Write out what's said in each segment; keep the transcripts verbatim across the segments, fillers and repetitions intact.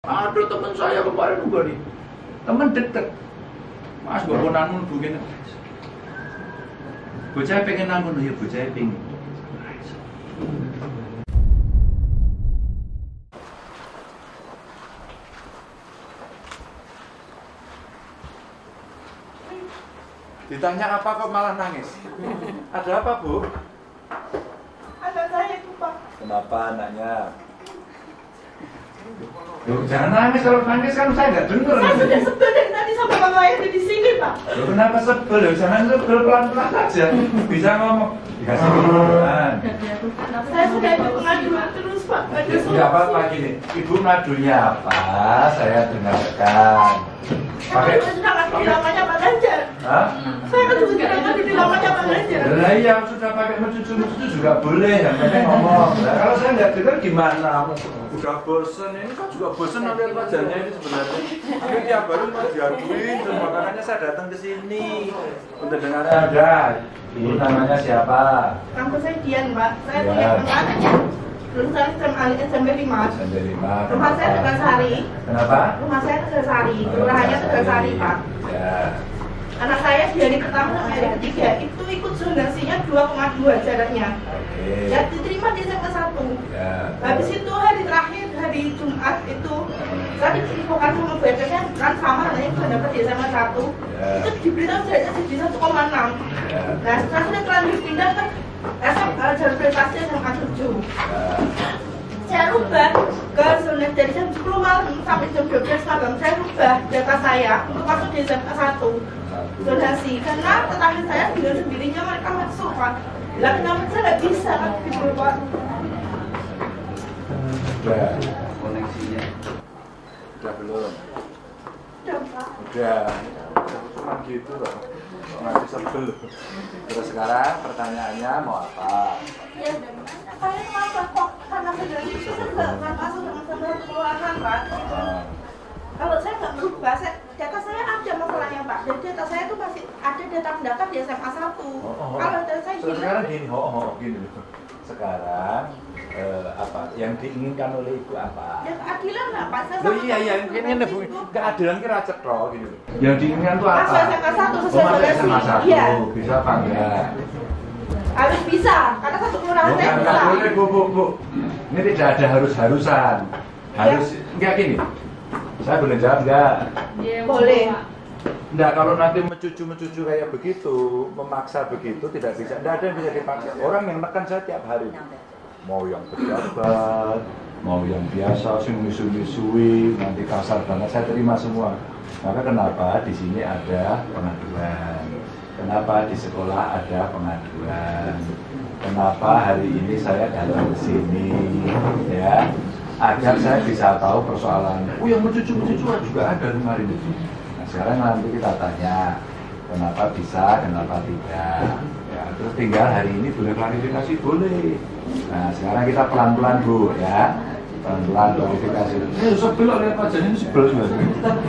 Ada teman saya kemarin juga nih, teman deket. Mas gue mau nangun begini. Bocah pengen nangun ya, bocah pengen. Ditanya apa kok malah nangis? Ada apa, Bu? Anak saya itu, Pak. Kenapa anaknya? Loh, jangan nangis, kalau nangis kan saya nggak denger. Saya sudah sebel dari tadi sama bapak yang ada di sini, Pak. Loh, kenapa sebel? Loh, jangan sebel, pelan-pelan aja. Bisa ngomong. Dikasih pengaduan. Saya sudah ikut pengaduan terus, Pak. Ada Nggak apa-apa gini. Ibu ngadunya apa? Saya dengarkan. Pakai sudah nggak di lamanya Pak Ganjar. Hah? Saya kan juga tidak ngadu di lamanya Pak Ganjar. Lah iya, sudah pakai mencucu-mencucu juga boleh, yang penting ngomong. Nah, kalau saya nggak dengar gimana? Udah bosen, ini kan juga bosen lihat wajahnya ini sebenarnya. Ini tiap hari mau diaduin, terus makanya saya datang ke sini untuk dengar. Ada. Ibu namanya siapa? Nama saya Dian, Pak. Saya Ya. punya anak. Lulusan S M P lima. S M P lima. Rumah saya Tegasari. Kenapa? Rumah saya Tegasari. Kelurahannya Tegasari, Pak. Ya. Anak saya di hari pertama sampai hari ketiga itu ikut zonasinya dua koma dua jaraknya. Oke. Dan diterima di S M K satu. Ya. Habis itu hari terakhir, hari Jumat itu saya diinfokan sama B P nya kan sama katanya bisa dapat di S M K satu. Ya. Itu diberitahu jaraknya jadi satu koma enam. Ya. Nah, setelah sudah terlanjur pindah ke S M K jalur prestasi S M K tujuh. Ya. Saya rubah ke zona dari jam sepuluh malam sampai jam dua belas malam. Saya rubah data saya untuk masuk di S M K satu. Zonasi, karena tetangga saya dengan sendirinya mereka masuk, Pak. Lah kenapa saya nggak bisa kan gitu, Pak? Udah. Koneksinya. Udah belum? Udah, Pak. Udah. Cuma gitu loh. Nggak bisa sebel. Terus sekarang pertanyaannya mau apa? Ya, saya kenapa kok? Karena sendiri itu saya nggak nggak masuk dengan satu kelurahan, Pak. Uh, Kalau saya nggak berubah, saya, data saya ada masalahnya, Pak. Dan data saya itu masih ada data pendaftar di S M A satu. Oh, oh, oh. Kalau data saya So, hilang, sekarang gini, oh, oh, gini loh. Sekarang eh, apa yang diinginkan oleh ibu apa? ya keadilan lah, Pak. Saya Loh sama iya iya, sama ini ini bu, itu. keadilan kira cetrol gini loh. Yang diinginkan tuh apa? Masuk S M K satu Oh, sesuai masuk S M A zonasi. satu, Iya. bisa apa enggak? Harus bisa, karena satu kelurahan saya Bukan, bisa. nggak boleh bu, bu, bu. Ini tidak ada harus-harusan. Harus, enggak gini. Saya boleh jawab enggak? Boleh. Enggak, kalau nanti mencucu-mencucu kayak begitu, memaksa begitu, tidak bisa. Enggak ada yang bisa dipaksa. Orang yang nekan saya tiap hari. Mau yang pejabat, mau yang biasa, sing misu-misui, nanti kasar banget, saya terima semua. Maka kenapa di sini ada pengaduan? Kenapa di sekolah ada pengaduan? Kenapa hari ini saya datang ke sini? Ya, agar saya bisa tahu persoalan. Oh, yang mencucu-mencucu juga ada kemarin itu. Nah, sekarang nanti kita tanya, kenapa bisa, kenapa tidak. Ya, terus tinggal hari ini boleh klarifikasi, boleh. Nah, sekarang kita pelan-pelan Bu, ya. Pelan-pelan klarifikasi. Ini sebel lihat wajahnya ini sebel sebenarnya.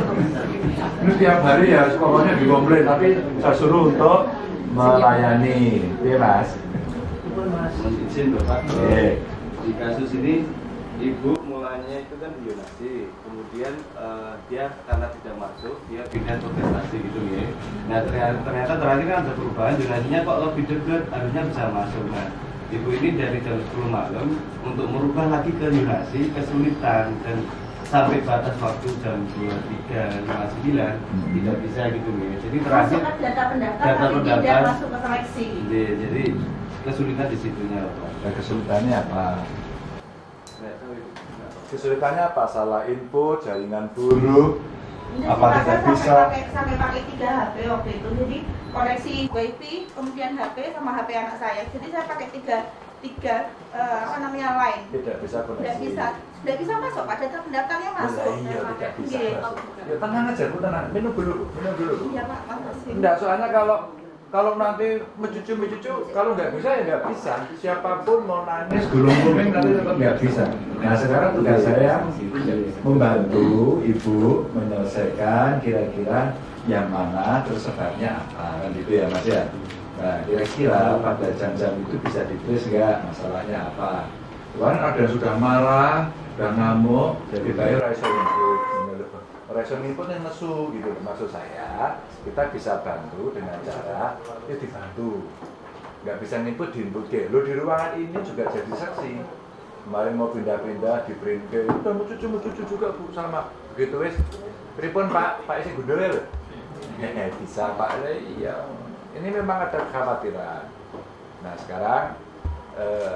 Ini tiap hari ya, pokoknya dikomplain, tapi saya suruh untuk melayani. Iya Mas? Mas izin Bapak, Oke. di kasus ini Ibu mulanya itu kan di zonasi, kemudian uh, dia karena tidak masuk, dia pindah ke prestasi gitu ya. Nah ternyata, ternyata terakhir kan ada perubahan, zonasinya kok lebih dekat, harusnya bisa masuk. Nah Ibu ini dari jam sepuluh malam untuk merubah lagi ke zonasi kesulitan dan sampai batas waktu jam dua puluh tiga lima puluh sembilan Hmm. tidak bisa gitu ya. Jadi terakhir Masukkan data pendaftar, data tapi tidak pendaftar. masuk ke seleksi. Jadi, jadi kesulitan di situnya Pak. Nah, kesulitannya apa? Nggak tahu itu. Nggak tahu. Kesulitannya apa? Salah input, jaringan buruk, Ini apa saya tidak sampai bisa? pakai, sampai pakai tiga H P waktu itu. Jadi koneksi wifi, kemudian H P sama H P anak saya. Jadi saya pakai tiga tiga eh, apa namanya line. Tidak bisa koneksi. Tidak bisa, tidak bisa masuk. Pada data pendaftarnya masuk. Nah, iya, tidak bisa Iya. masuk. Ya tenang aja, Bu, tenang. Minum dulu, minum dulu. Iya Pak, makasih. Enggak, soalnya kalau kalau nanti mencucu-mencucu, kalau nggak bisa ya nggak bisa. Siapapun mau nangis, gulung-gulung nanti tetap nggak bisa. Nah sekarang tugas saya membantu Ibu menyelesaikan kira-kira yang mana terus sebabnya apa, kan gitu ya Mas ya. Nah kira-kira pada jam-jam itu bisa ditulis nggak masalahnya apa. Kan ada yang sudah marah, sudah ngamuk, jadi bayar raiso input. Raiso input yang nesu gitu. Maksud saya, kita bisa bantu dengan cara ya dibantu. Nggak bisa input di input ke. Lo di ruangan ini juga jadi saksi. Kemarin mau pindah-pindah di print ke, udah mau cucu mau cucu juga bu sama. Begitu wes. Pripun Pak, Pak isi gundul ya? Eh, bisa Pak, iya. Ini memang ada kekhawatiran. Nah sekarang eh,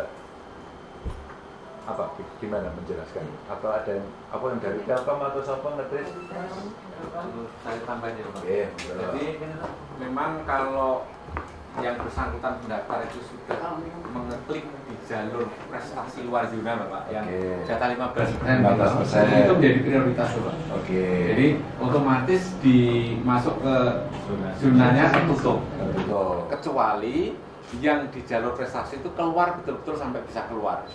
apa? Gimana menjelaskan? Atau ada yang apa yang dari Telkom atau siapa ngetris? Saya tambahin ya Pak. Oke, Jadi memang kalau yang bersangkutan pendaftar itu sudah mengeklik di jalur prestasi luar zona Bapak, yang Oke. jatah lima belas persen lima belas persen itu menjadi prioritas Bapak. Oke. Jadi otomatis dimasuk ke zonanya tertutup. Betul. Kecuali yang di jalur prestasi itu keluar betul-betul sampai bisa keluar.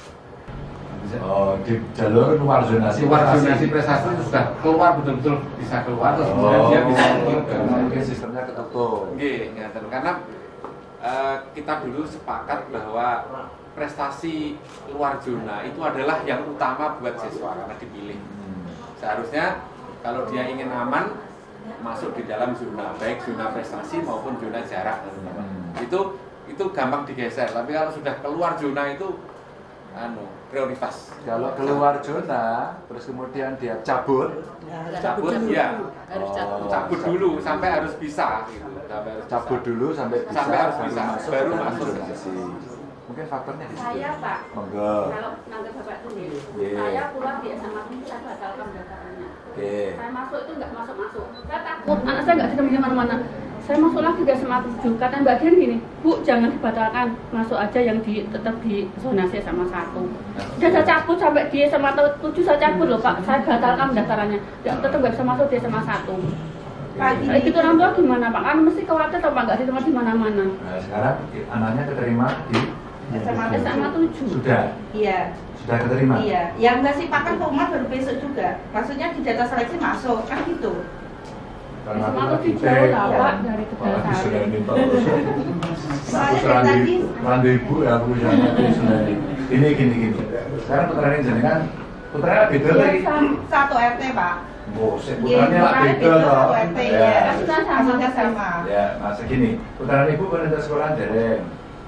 Oh, di jalur luar zonasi Luar zonasi prestasi itu sudah keluar betul-betul bisa keluar, terus kemudian Oh, dia bisa ikut ke mungkin sistemnya ketutup. Nggih, ngeten. Karena eh, kita dulu sepakat bahwa prestasi luar zona itu adalah yang utama buat siswa karena dipilih. Seharusnya kalau dia ingin aman masuk di dalam zona, baik zona prestasi maupun zona jarak. Hmm. Itu itu gampang digeser. Tapi kalau sudah keluar zona itu anu prioritas. Kalau keluar zona, terus kemudian dia cabut, Cabut ya. Harus Oh, cabut. Cabut dulu sampai harus bisa gitu. Sampai harus cabut bisa. dulu sampai bisa, Sampai harus baru bisa, masuk baru ke dalam masuk. zonasi. Mungkin faktornya di situ. Saya Pak, Monggo. kalau nanggap Bapak sendiri, Iya. saya keluar di S M A ini saya batalkan pendaftarannya. Oke. Saya masuk itu nggak masuk-masuk. Saya takut, anak saya nggak diterima mana-mana. Saya masuk lagi ke S M A tujuh, kata Mbak Dian gini, Bu jangan dibatalkan, masuk aja yang di tetap di zonasi S M A satu. Udah saya cabut sampai di S M A tujuh saya cabut loh Pak, saya batalkan pendaftarannya. Ya, tetap nggak bisa masuk di S M A satu. Pagi Nah, itu orang tua gimana Pak? Kan mesti khawatir atau Pak nggak diterima di mana-mana. Nah, sekarang anaknya keterima di S M A S M A tujuh. sudah Iya, sudah keterima. iya. Yang nggak sih pakan pengumuman baru besok juga. Maksudnya di data seleksi masuk kan gitu. Karena S M A aku tujuh lagi jauh cek. lah Pak dari Malah Tegal disunani Sari. terus. Soalnya Putra dari tadi ibu, randu ibu ya aku yang disunani. Ini gini gini. Sekarang putranya jenengan, putranya beda Iya, lagi. sam- satu R T Pak. Oh, si Iya, putranya lah putranya beda beda, loh. satu R T ya. Maksudnya sama. Maksudnya sama. Ya, masa gini, putranya ibu kan ada sekolah dereng.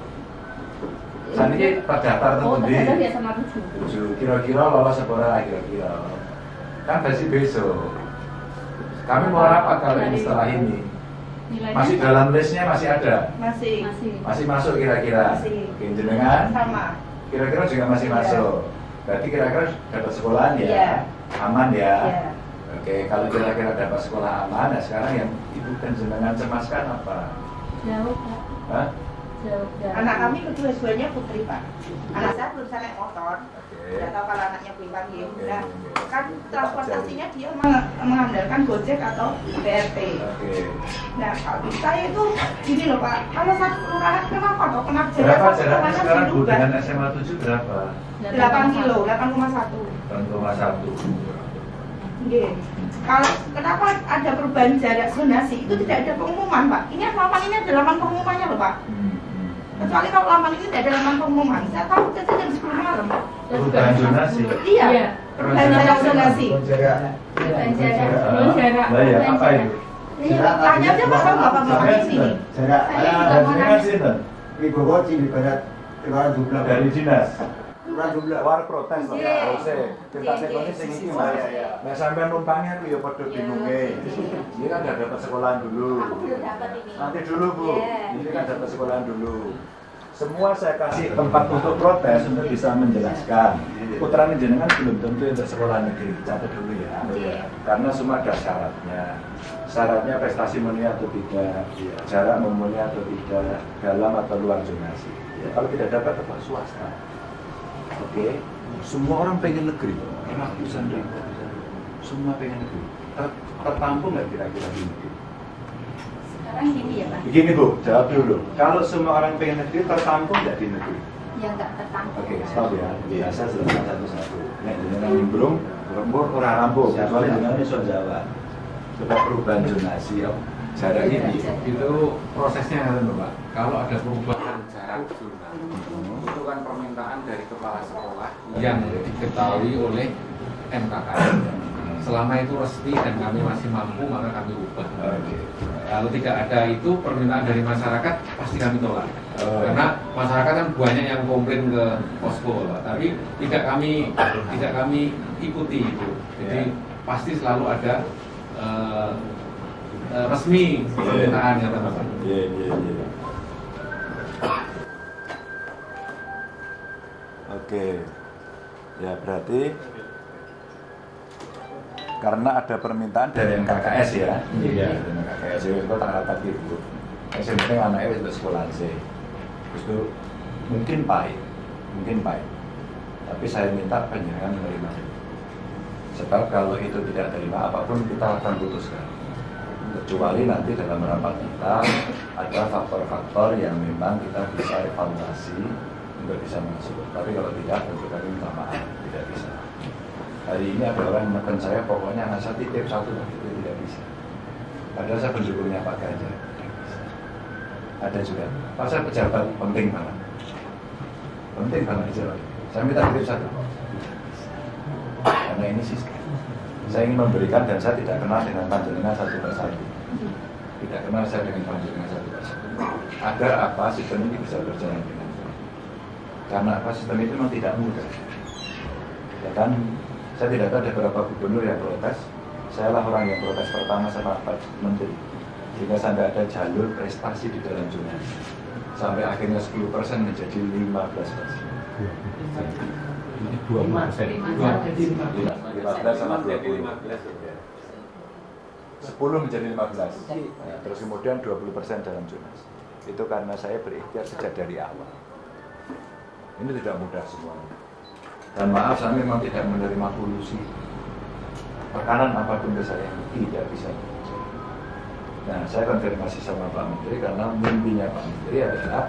Saat ini terdaftar Oh, temundi. ternyata di S M A tujuh. Tujuh, kira-kira lolos sekolah kira-kira. Kan masih besok. Kami mau rapat kalau ini setelah ini. Nilainya Masih dalam listnya masih ada. Masih masih. Masih masuk kira-kira. Masih. Oke, jenengan sama. kira-kira juga masih Iya. masuk. Berarti kira-kira dapat sekolahan ya. Iya. Aman ya. Iya. Oke, kalau kira-kira dapat sekolah aman, nah sekarang yang ibu dan jenengan cemaskan apa? Jauh Pak. Hah? Jauh. jauh. Anak kami kedua-duanya putri Pak. Anak saya belum bisa naik motor. Oke. Tidak tahu kalau anaknya belum panggil. Oke, Nah, oke. kan transportasinya dia meng- mengandalkan Gojek atau B R T. Oke. Nah, kalau saya itu gini loh Pak, kalau satu kelurahan kenapa kok kenapa Berapa satu jaraknya kelurahan sekarang Bu diubah? dengan S M A tujuh berapa? delapan kilo, delapan koma satu. delapan koma satu. Nggih. Kalau kenapa ada perubahan jarak zonasi itu tidak ada pengumuman Pak. Ini laman ini ada laman pengumumannya loh Pak. Hmm. Kecuali kalau laman ini tidak ada laman pengumuman. Saya tahu kerja jam sepuluh malam. Perubahan zonasi. Iya. Iya. Perubahan jarak zonasi. Perubahan jarak. Perubahan jarak. Lah ya, apa itu? Ini tanya aja Pak sama bapak-bapak di sini. Jarak Saya ada juga mau Jenengan sinten? Wibowo Cibibarat Kelurahan Jumlah Dari dinas. Kelurahan Jumlah. War protes kok. Iya. Harusnya kita tekoni sing iki Mas. Nah, sampean numpangnya ku ya padha bingunge. Ini kan udah dapat sekolahan dulu. Aku belum dapat ini. Nanti dulu Bu. Iya. Ini kan dapat sekolahan dulu. Semua saya kasih tempat untuk protes untuk bisa menjelaskan. Putranya jenengan belum tentu untuk sekolah negeri, catat dulu ya. Iya. Karena semua ada syaratnya. Syaratnya prestasi memenuhi atau tidak, jarak memenuhi atau tidak, dalam atau luar zonasi. Ya, kalau tidak dapat tetap swasta. Oke, semua orang pengen negeri, ratusan ribu, semua pengen negeri. Ter- Tertampung nggak kira-kira di negeri? Sekarang gini ya Pak. Begini Bu, jawab dulu. Kalau semua orang pengen negeri, tertampung nggak di negeri? Ya nggak tertampung. Oke, stop ya. Biasa selesai satu-satu. Nek jenengan nimbrung, rembur ora rampung. Kecuali jenengan iso jawab. Coba perubahan zonasi ya. Jarak ini. Itu prosesnya kan Pak. Kalau ada perubahan jarak zona, itu kan permintaan permintaan dari kepala sekolah yang diketahui oleh M K K S. Selama itu resmi dan kami masih mampu, maka kami ubah. Kalau tidak ada itu permintaan dari masyarakat, pasti kami tolak. Karena masyarakat kan banyak yang komplain ke posko, tapi tidak kami tidak kami ikuti itu. Jadi pasti selalu ada uh, uh, resmi permintaan ya teman-teman. Iya iya iya. Oke, ya berarti karena ada permintaan dari M K K S ya, iya, dari M K K S itu tanggapan gitu. Yang penting anaknya sudah sekolah sih, terus itu mungkin pahit, mungkin pahit, tapi saya minta penjenengan menerima. Sebab kalau itu tidak terima, apapun kita akan putuskan. Kecuali nanti dalam rapat kita ada faktor-faktor yang memang kita bisa evaluasi untuk bisa masuk. Tapi kalau tidak, tentu kami minta maaf, tidak bisa. Hari ini ada orang yang menekan saya, pokoknya anak saya titip satu, itu tidak bisa. Padahal saya pendukungnya Pak Ganjar. Ada juga, Pak saya pejabat penting banget, penting banget di Jawa. Saya minta titip satu, karena ini sistem. Saya ingin memberikan dan saya tidak kenal dengan panjenengan satu persatu. Tidak kenal saya dengan panjenengan satu persatu. Agar apa sistem ini bisa berjalan dengan baik. Karena apa sistem itu memang tidak mudah. Ya kan, saya tidak tahu ada beberapa gubernur yang protes. Saya lah orang yang protes pertama sama Pak Menteri. Sehingga sampai ada jalur prestasi di dalam zonasi. Sampai akhirnya sepuluh persen menjadi lima belas persen. dua puluh persen. lima belas sama dua puluh. sepuluh menjadi lima belas. Nah, terus kemudian dua puluh persen dalam zonasi. Itu karena saya berikhtiar sejak dari awal. Ini tidak mudah semuanya. Dan maaf, saya memang tidak menerima polusi. Tekanan apapun ke saya tidak bisa. Nah, saya konfirmasi sama Pak Menteri karena mimpinya Pak Menteri adalah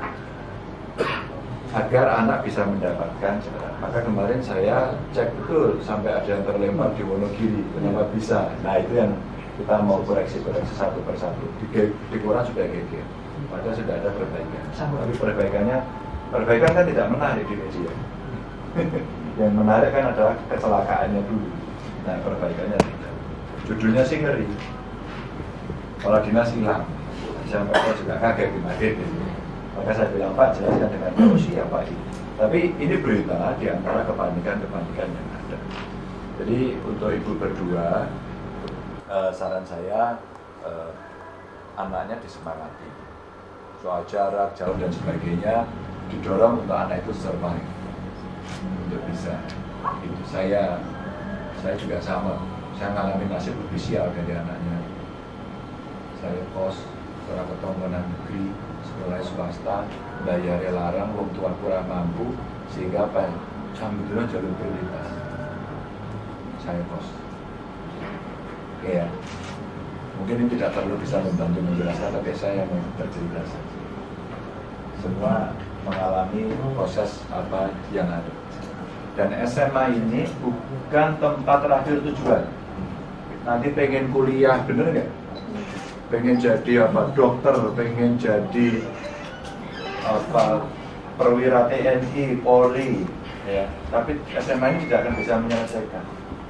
agar anak bisa mendapatkan jalan. Maka kemarin saya cek betul sampai ada yang terlempar di Wonogiri, kenapa bisa? Nah itu yang kita mau koreksi-koreksi satu persatu. Di, di koran sudah geger, padahal sudah ada perbaikan. Tapi perbaikannya, perbaikan kan tidak menarik di media. Yang menarik kan adalah kecelakaannya dulu. Nah perbaikannya tidak. Judulnya sih ngeri. Kepala dinas hilang. Sampai saya juga kaget kemarin. Maka saya bilang, Pak, jelaskan dengan oh siapa ini. Tapi ini berita di antara kepanikan-kepanikan yang ada. Jadi untuk ibu berdua, eh, saran saya eh, anaknya disemangati. Soal jarak, jauh dan sebagainya didorong untuk anak itu survive. Untuk bisa. Itu saya, saya juga sama. Saya mengalami nasib lebih sial dari anaknya. Saya kos, seorang ketomponan negeri, sekolah swasta, bayar larang, wong tua kurang mampu, sehingga apa? Sambil jalur prioritas. Saya kos. Ya, mungkin ini tidak perlu bisa membantu menjelaskan, tapi saya yang bercerita saja. Semua mengalami proses apa yang ada. Dan S M A ini bukan tempat terakhir tujuan. Nanti pengen kuliah, bener nggak? Pengen jadi apa? Dokter, pengen jadi apa? Perwira T N I, Polri, ya. Tapi S M A ini tidak akan bisa menyelesaikan.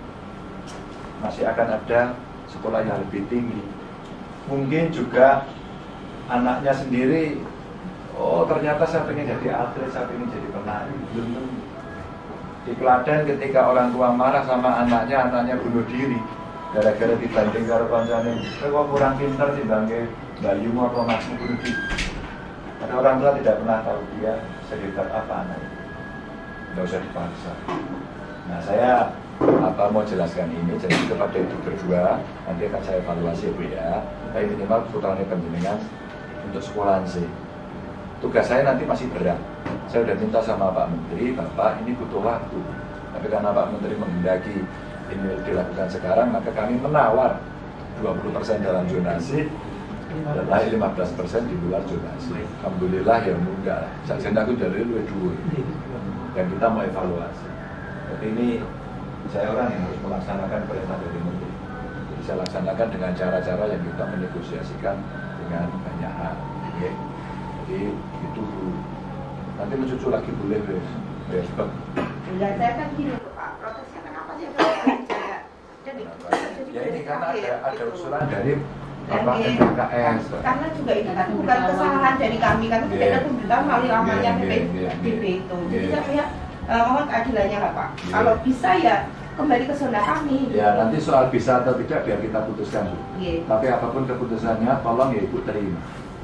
Masih akan ada sekolah yang lebih tinggi. Mungkin juga anaknya sendiri, oh ternyata saya pengen jadi atlet, saya pengen jadi penari. Belum tentu. Di Klaten ketika orang tua marah sama anaknya, anaknya bunuh diri gara-gara dibanding karo kancane, kok kurang pintar dibanding Bayu apa Masmu bunuh diri. Ada orang tua tidak pernah tahu dia sehebat apa anaknya. Tidak usah dipaksa. Nah saya apa mau jelaskan ini, jadi kepada itu berdua nanti akan saya evaluasi Bu ya. Tapi minimal putarnya penjenengan untuk sekolahan sih. Tugas saya nanti masih berat. Saya sudah minta sama Pak Menteri, Bapak ini butuh waktu. Tapi karena Pak Menteri menghendaki ini dilakukan sekarang, maka kami menawar dua puluh persen dalam zonasi dan lain lima belas persen di luar zonasi. Alhamdulillah ya mudah. Saya aku dari luar dua. Dan kita mau evaluasi. Jadi ini saya orang yang harus melaksanakan perintah dari Menteri. Jadi saya laksanakan dengan cara-cara yang kita menegosiasikan dengan banyak hal. Okay? Jadi itu nanti mencucu lagi boleh, Besok. Enggak, saya kan gini loh Pak, protesnya kenapa sih saya jadi Ya ini karena ada ada gitu. usulan dari Dan Bapak ini- M K S. Karena juga itu kan bukan kesalahan dari kami, karena tidak ada pemberitahuan melalui lamanya Iya, iya, iya, B P itu. Jadi iya. saya eh, mohon keadilannya lah Pak. Iya. Kalau bisa ya kembali ke zona kami. Ya nanti soal bisa atau tidak biar kita putuskan Bu. Iya. Tapi apapun keputusannya, tolong ya Ibu terima.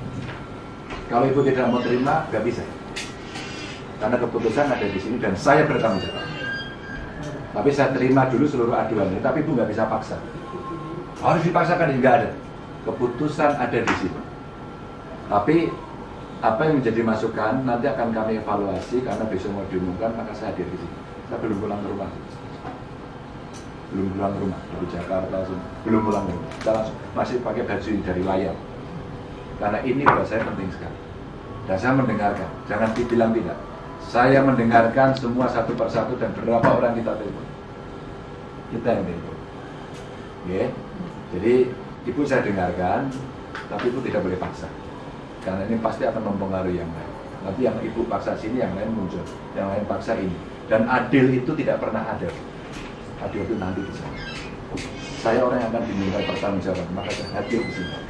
Kalau Ibu tidak mau terima, nggak bisa. Karena keputusan ada di sini dan saya bertanggung jawab. Tapi saya terima dulu seluruh aduannya, tapi Ibu nggak bisa paksa. Harus dipaksakan, nggak ada. Keputusan ada di sini. Tapi apa yang menjadi masukan nanti akan kami evaluasi karena besok mau diumumkan, maka saya hadir di sini. Saya belum pulang ke rumah. Belum pulang ke rumah dari Jakarta langsung. Belum pulang ke rumah. Saya langsung masih pakai baju ini dari layar. Karena ini buat saya penting sekali. Dan saya mendengarkan, jangan dibilang tidak. Saya mendengarkan semua satu persatu dan berapa orang kita telepon. Kita yang telepon. Ya. Jadi Ibu saya dengarkan, tapi Ibu tidak boleh paksa. Karena ini pasti akan mempengaruhi yang lain. Nanti yang Ibu paksa sini, yang lain muncul. Yang lain paksa ini. Dan adil itu tidak pernah ada. Adil itu nanti di sana. Saya orang yang akan diminta pertanggungjawaban, maka saya hadir di sini.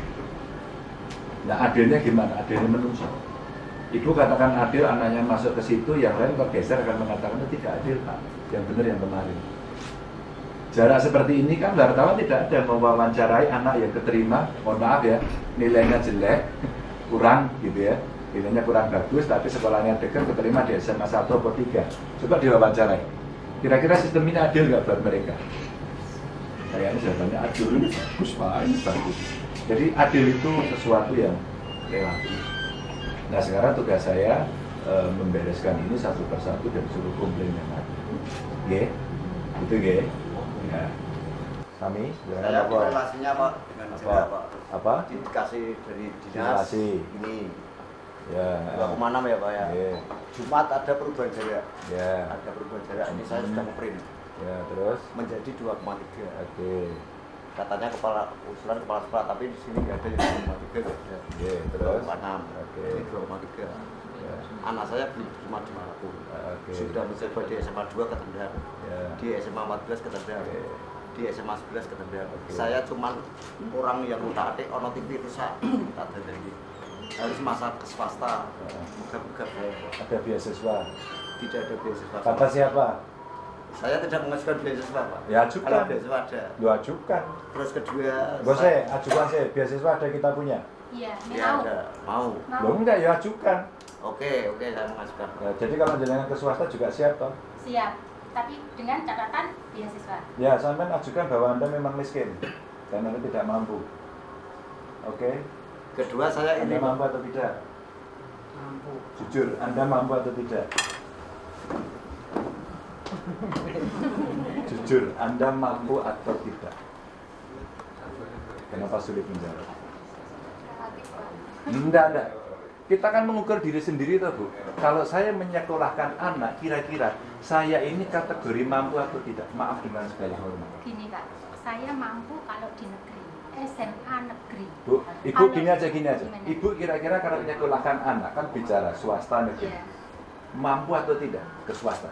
Nah adilnya gimana? Adilnya menunjuk. Ibu katakan adil, anaknya masuk ke situ, yang lain bergeser akan mengatakan itu tidak adil Pak. Yang benar yang kemarin. Jarak seperti ini kan wartawan tidak ada mewawancarai anak yang keterima, mohon maaf ya, nilainya jelek, kurang gitu ya, nilainya kurang bagus, tapi sekolahnya dekat, keterima di S M A satu atau tiga. Coba diwawancarai. Kira-kira sistem ini adil nggak buat mereka? Kayaknya jawabannya adil, ini bagus Pak, ini bagus. Jadi adil itu sesuatu yang relatif. Nah sekarang tugas saya e, membereskan ini satu persatu dan suruh komplain yang ada. Oke, itu G. Ya. Kami, Saya apa? relasinya Pak dengan Apa? saya Pak. Apa? Dikasih dari dinas. Dikasih. Ini Ya. dua koma enam ya Pak ya. Oke. Jumat ada perubahan jarak. Ya. Ada perubahan jarak. Ini saya sudah ngeprint Ya terus. menjadi dua koma tiga. Oke. Katanya kepala usulan kepala sekolah, tapi di sini nggak ada yang dua koma tiga nggak ada. Oke. dua Terus. koma enam. Oke. Ini dua koma tiga. Ya. Anak saya belum cuma di Maluku. Oke. Sudah mencoba di S M A dua ke Tendang. Ya. Di S M A empat belas ke Tendang. Oke. Di S M A sebelas ke Tendang. Oke. Saya cuman orang yang utak atik ono T V rusak. Tak ada lagi. Harus masak ke swasta. Buka-buka saya. Ada beasiswa. Tidak ada beasiswa. Kata siapa? Saya tidak mengajukan beasiswa Pak. Ya ajukan. Kalau beasiswa ada. Lu ajukan. Terus kedua. Bos saya, ajukan saya. Beasiswa ada kita punya. Iya, Ya mau. ada. Mau. Mau. Lo enggak ya ajukan. Oke oke saya mengajukan. Ya, jadi kalau jenengan ke swasta juga siap toh. Siap. Tapi dengan catatan beasiswa. Ya, sampean ajukan bahwa Anda memang miskin dan Anda tidak mampu. Oke? Kedua saya Anda ini mampu atau tidak? Mampu. Jujur, Anda mampu atau tidak? Jujur, Anda mampu atau tidak? Kenapa sulit menjawab? Enggak, enggak. Kita kan mengukur diri sendiri toh Bu. Kalau saya menyekolahkan anak, kira-kira saya ini kategori mampu atau tidak? Maaf dengan segala hormat. Gini Kak, saya mampu kalau di negeri, S M A negeri. Bu, Ibu Kalau- gini aja gini aja. Gimana? Ibu kira-kira kalau menyekolahkan anak kan bicara swasta negeri. Iya. Mampu atau tidak ke swasta?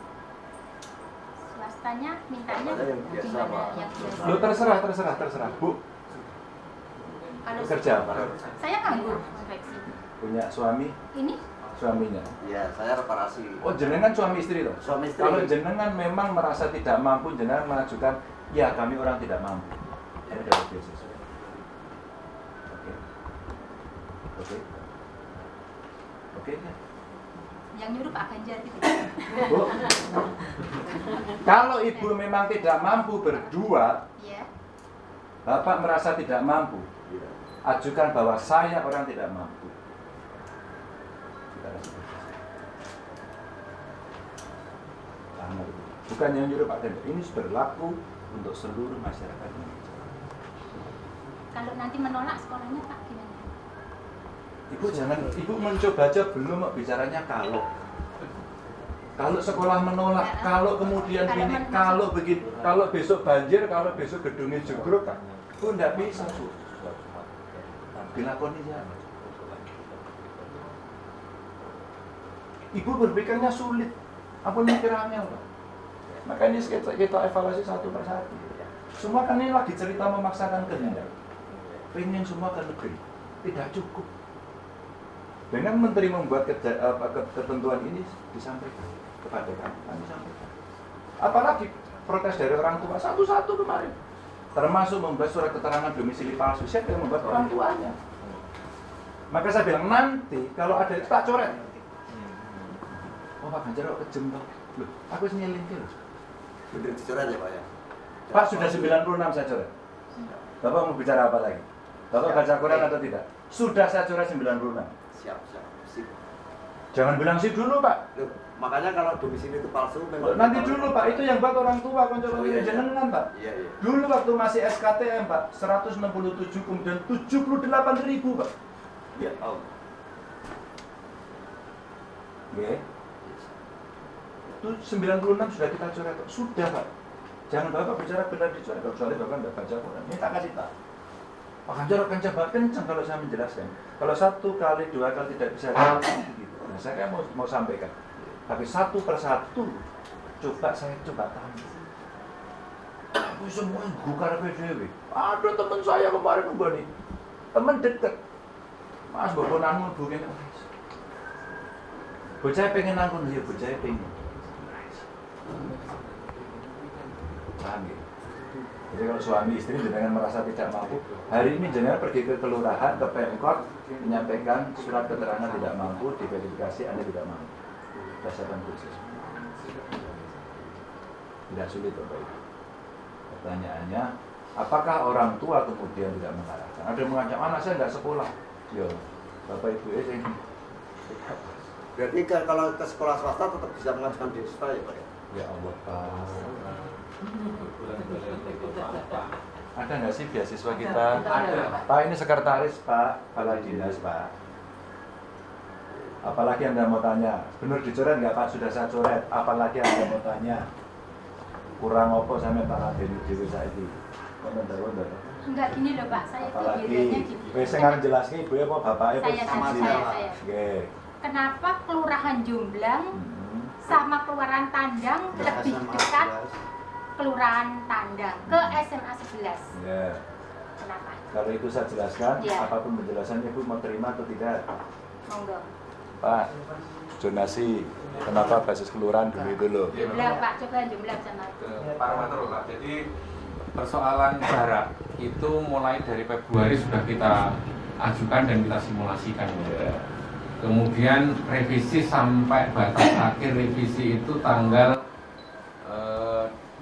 Swastanya mintanya Swasta yang biasa, gimana? Pak. Yang biasa. Lu terserah, terserah, terserah. Bu, Kalau kerja apa? saya nganggur konveksi. Punya suami, Ini suaminya. ya saya reparasi. Oh, jenengan suami istri loh. Suami istri. Kalau jenengan memang merasa tidak mampu, jenengan mengajukan, ya kami orang tidak mampu. Saya dapat beasiswa. Oke. Oke. Oke. yang nyuruh Pak Ganjar gitu. Bu, kalau ibu memang tidak mampu berdua, Iya. bapak merasa tidak mampu, ajukan bahwa saya orang tidak mampu. Kita kasih beasiswa. Sama itu. Bukan yang nyuruh Pak Ganjar, ini berlaku untuk seluruh masyarakat Indonesia. Kalau nanti menolak sekolahnya Pak gimana? Ibu jangan, ibu mencoba aja belum bicaranya kalau. Kalau sekolah menolak, Ya, kalau kemudian kalau ini, men- kalau begini, kalau besok banjir, kalau besok gedungnya jegrok, itu enggak bisa Bu. Dilakoni ya. Ibu berpikirnya sulit. Ampun mikir angel, Pak. Maka ini kita, kita evaluasi satu persatu. Semua kan ini lagi cerita memaksakan kehendak. Pengen semua ke negeri, tidak cukup. Dengan menteri membuat keja, apa, ketentuan ini disampaikan kepada kami, kami sampaikan. Apalagi protes dari orang tua satu-satu kemarin, termasuk membuat surat keterangan domisili palsu. Siapa yang membuat? Orang tuanya. Maka saya bilang nanti kalau ada itu tak coret. Oh Pak Ganjar kok kejem Pak? Loh, aku senyeling loh. Sudah dicoret ya Pak ya? Pak sudah sembilan puluh enam saya coret. Bapak mau bicara apa lagi? Bapak baca Quran atau tidak? Sudah saya coret sembilan puluh enam. Siap, siap, sip. Jangan bilang sih dulu Pak. Loh, makanya kalau domisili itu palsu memang. Loh, nanti dulu Pak, itu yang buat orang tua konco Oh, iya, iya. jenengan Pak. Iya, iya. Dulu waktu masih S K T M Pak, seratus enam puluh tujuh kemudian tujuh puluh delapan ribu Pak. Ya, oh. Oke. Itu sembilan puluh enam sudah kita coret. Sudah Pak. Jangan Bapak bicara benar dicoret. Kecuali Bapak tidak baca Quran. Ini tak kasih tahu. Pak Ganjar akan coba kencang kalau saya menjelaskan. Kalau satu kali, dua kali tidak bisa gitu. Nah, saya mau mau sampaikan. Tapi satu persatu, coba saya coba tahu. Aku semua gukar P D W. Ada teman saya kemarin mbak nih, teman deket. Mas bokonanmu bukan. Bocah pengen nangkun dia, bocah pengen. Paham ya? Jadi kalau suami istri jenengan merasa tidak mampu, hari ini jenengan pergi ke kelurahan, ke Pemkot, menyampaikan surat keterangan tidak mampu, diverifikasi Anda tidak mampu. Dasarkan khusus. Tidak sulit Bapak Ibu. Pertanyaannya, apakah orang tua kemudian tidak mengarahkan? Ada yang mengancam anak saya tidak sekolah. Yo, Bapak Ibu ya ini. Berarti kalau ke sekolah swasta tetap bisa mengajukan di swasta ya Pak ya? Ya Allah Pak. Ada nggak sih beasiswa kita? Ada. Pak ini sekretaris Pak, kepala dinas Pak. Apalagi Anda mau tanya, benar dicoret nggak Pak? Sudah saya coret. Apalagi Anda mau tanya, kurang apa sampai tanah dewi dewi saya ini? Komentar-komentar. Enggak gini loh Pak, saya tuh Apalagi, bedanya gini. wes sekarang jelasnya ibu ya mau bapaknya Saya, sama posisi. saya, saya. Oke. Kenapa Kelurahan Jomblang Hmm. sama Kelurahan Tandang lebih dekat Kelurahan Tandang ke S M A sebelas? Ya. Kenapa? Kalau itu saya jelaskan, Ya. apapun penjelasannya Ibu mau terima atau tidak? Monggo. Pak, zonasi, kenapa basis kelurahan dulu dulu? Jomblang Pak, coba Jomblang sama. Ke parameter Pak. Jadi persoalan jarak itu mulai dari Februari sudah kita ajukan dan kita simulasikan. Ya. Kemudian revisi sampai batas akhir revisi itu tanggal eh,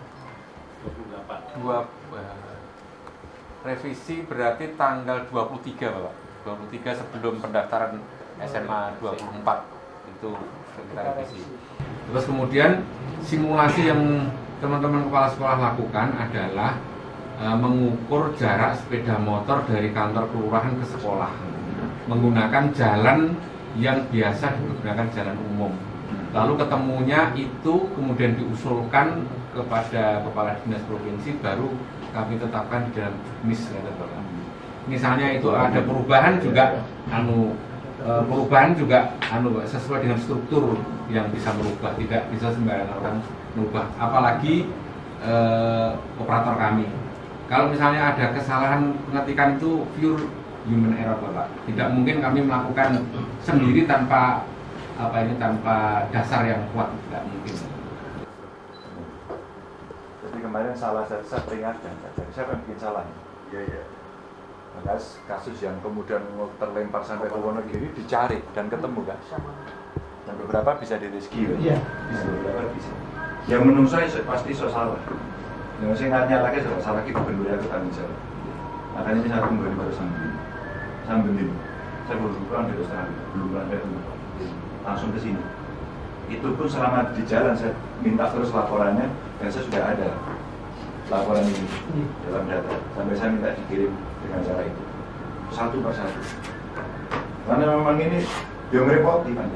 dua, eh, revisi berarti tanggal dua puluh tiga Bapak. dua puluh tiga sebelum pendaftaran S M A dua puluh empat itu kita revisi. Terus kemudian simulasi yang teman-teman kepala sekolah lakukan adalah eh, mengukur jarak sepeda motor dari kantor kelurahan ke sekolah menggunakan jalan yang biasa digunakan jalan umum. Lalu ketemunya itu kemudian diusulkan kepada kepala dinas provinsi, baru kami tetapkan di dalam juknis. Misalnya itu ada perubahan juga, anu e, perubahan juga anu sesuai dengan struktur yang bisa merubah, tidak bisa sembarangan orang merubah. Apalagi e, operator kami. Kalau misalnya ada kesalahan pengetikan itu pure human error Bapak. Tidak mungkin kami melakukan sendiri tanpa apa ini tanpa dasar yang kuat, tidak mungkin. Jadi kemarin salah saya, saya peringatkan saja. Siapa yang bikin salah? Iya, iya. Maka kasus yang kemudian terlempar sampai ke Wonogiri dicari dan ketemu kan? Dan beberapa bisa direscue. Iya. Bisa, beberapa bisa. Yang menurut saya pasti so salah. Yang saya nanya lagi so salah kita berdua itu tanggung jawab. Makanya ini saya kembali baru sambil sambil ini. Saya belum pulang dari Australia, belum pulang dari rumah. Langsung ke sini. Itu pun selama di jalan saya minta terus laporannya dan saya sudah ada laporan ini dalam data. Sampai saya minta dikirim dengan cara itu satu persatu. Karena memang ini dia merepoti kan.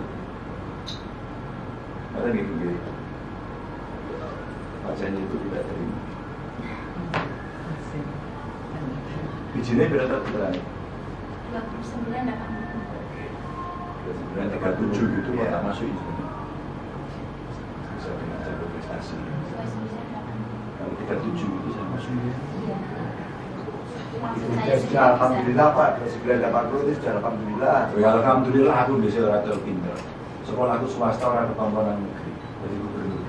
Ada gitu gitu. Pasiennya itu tidak terima. Izinnya berapa bulan? dua puluh sembilan delapan Bulan tiga puluh tujuh gitu, ya. Tak masuk izin. tiga puluh tujuh itu saya masuk. Ya sudah alhamdulillah Pak, dua ribu sembilan ratus delapan puluh itu sudah alhamdulillah. Ya alhamdulillah aku bisa ora tau pinter. Sekolahku swasta ora ketomponan negeri. Jadi gubernur.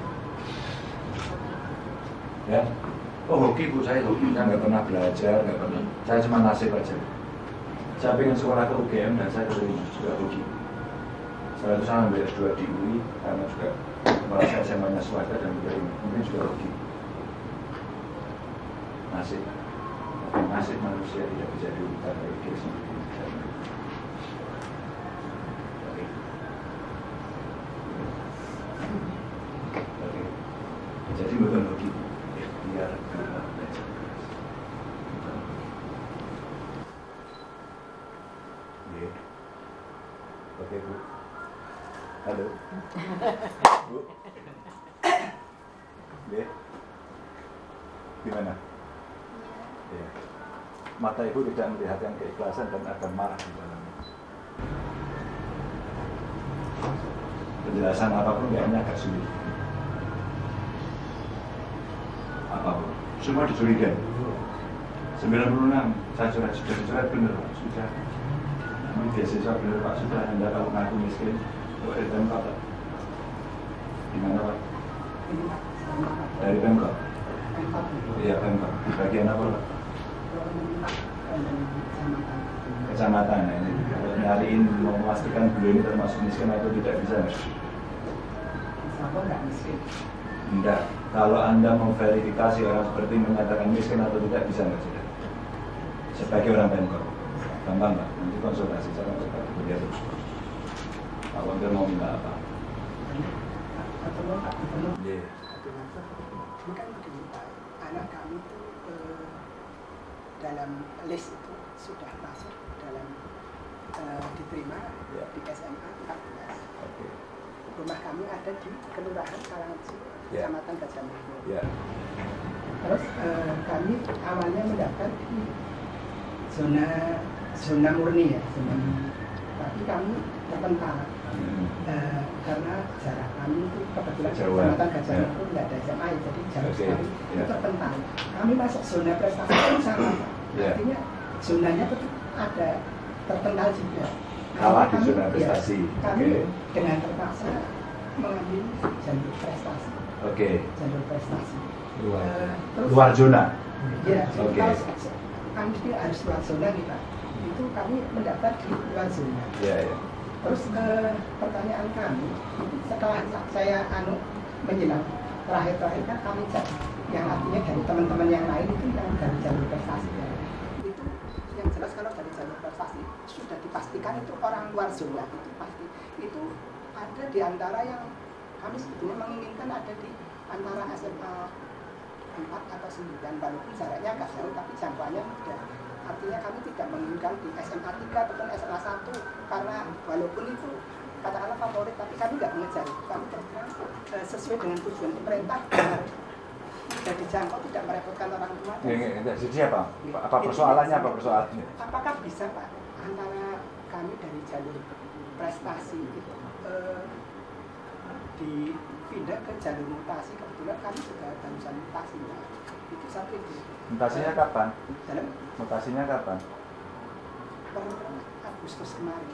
Ya. Oh hoki bu, saya hoki, saya nggak pernah belajar, nggak pernah. Saya cuma nasib aja. Saya pengen sekolah ke U G M dan saya keterima juga hoki. Setelah itu saya ambil S dua di U I karena juga merasa S M A-nya swasta dan keterima. Mungkin juga hoki. Nasib. Tapi nasib manusia tidak bisa diubah dari diri sendiri. Oke. Oke. Jadi bukan hoki. Biar kita belajar. Oke. Oke Bu. Halo. Bu. Oke. Gimana? Ya. Mata ibu tidak melihat yang keikhlasan dan akan marah di dalamnya. Penjelasan apapun kayaknya agak sulit. Apapun, semua dicurigai. sembilan puluh enam, saya sudah sudah dicoret benar Pak, sudah. Ini beasiswa benar Pak, sudah. Anda kalau ngaku miskin, kok dari Pemkot Pak? Di mana Pak? Dari Pemkot? Iya Pemkot. Bagian apa Pak? Kecamatan. Nah, ini kalau nyariin mau memastikan beliau ini termasuk miskin atau tidak bisa nggak? Siapa nggak miskin? Enggak. Kalau Anda memverifikasi orang seperti menyatakan miskin atau tidak bisa nggak sih? Sebagai orang Pemkot, gampang Pak. Nanti konsultasi saya konsultasi beliau terus. Pak Wonder mau minta apa? Atau mau Pak Gubernur? Iya. Bukan begini Pak, anak kami itu eh, dalam list itu sudah masuk dalam eh, diterima Ya. di S M A empat belas. Oke. Rumah kami ada di Kelurahan Kalangan, Ya. Kecamatan Gajah Mada. Ya. Terus eh, kami awalnya mendaftar di zona zona murni ya, zona murni. Tapi kami terpental Hmm. eh, karena jarak kami itu kebetulan Kejauhan. Kecamatan Gajah Ya. Mada tidak ada S M A, jadi jauh Oke. sekali. Ya. Itu terpental. Kami masuk zona prestasi pun sama, Pak. Ya. Artinya zonanya tetap ada terpental juga. Kalah di Kami- zona ya, prestasi. kami Oke. dengan terpaksa mengambil jalur prestasi, Oke. jalur prestasi. Luar. Eh, terus- Luar zona. Ya, jadi Oke. kalau se- se- kami itu harus luar zona nih Pak. Itu kami mendaftar di luar zona. Ya, ya. Terus eh, pertanyaan kami, setelah saya anu menjelang terakhir-terakhir kan kami cek, yang artinya dari teman-teman yang lain itu yang dari jalur prestasi. Ya. Itu yang jelas kalau dari jalur prestasi sudah dipastikan itu orang luar zona, itu pasti. Itu ada di antara yang kami sebetulnya menginginkan ada di antara S M A empat atau sembilan, walaupun jaraknya agak jauh tapi jangkauannya mudah. Artinya kami tidak menginginkan di S M A tiga ataupun S M A satu karena walaupun itu katakanlah favorit, tapi kami nggak mengejar itu. Kami terus eh, sesuai dengan tujuan pemerintah agar tidak dijangkau, tidak merepotkan orang tua. Ya, ya, ya. Jadi apa? Apa persoalannya? Apa persoalannya? Apakah bisa Pak antara kami dari jalur prestasi itu eh, dipindah ke jalur mutasi? Kebetulan kami juga barusan mutasi ya. Itu satu itu. Mutasinya kapan? Dalam Mutasinya kapan? per Agustus kemarin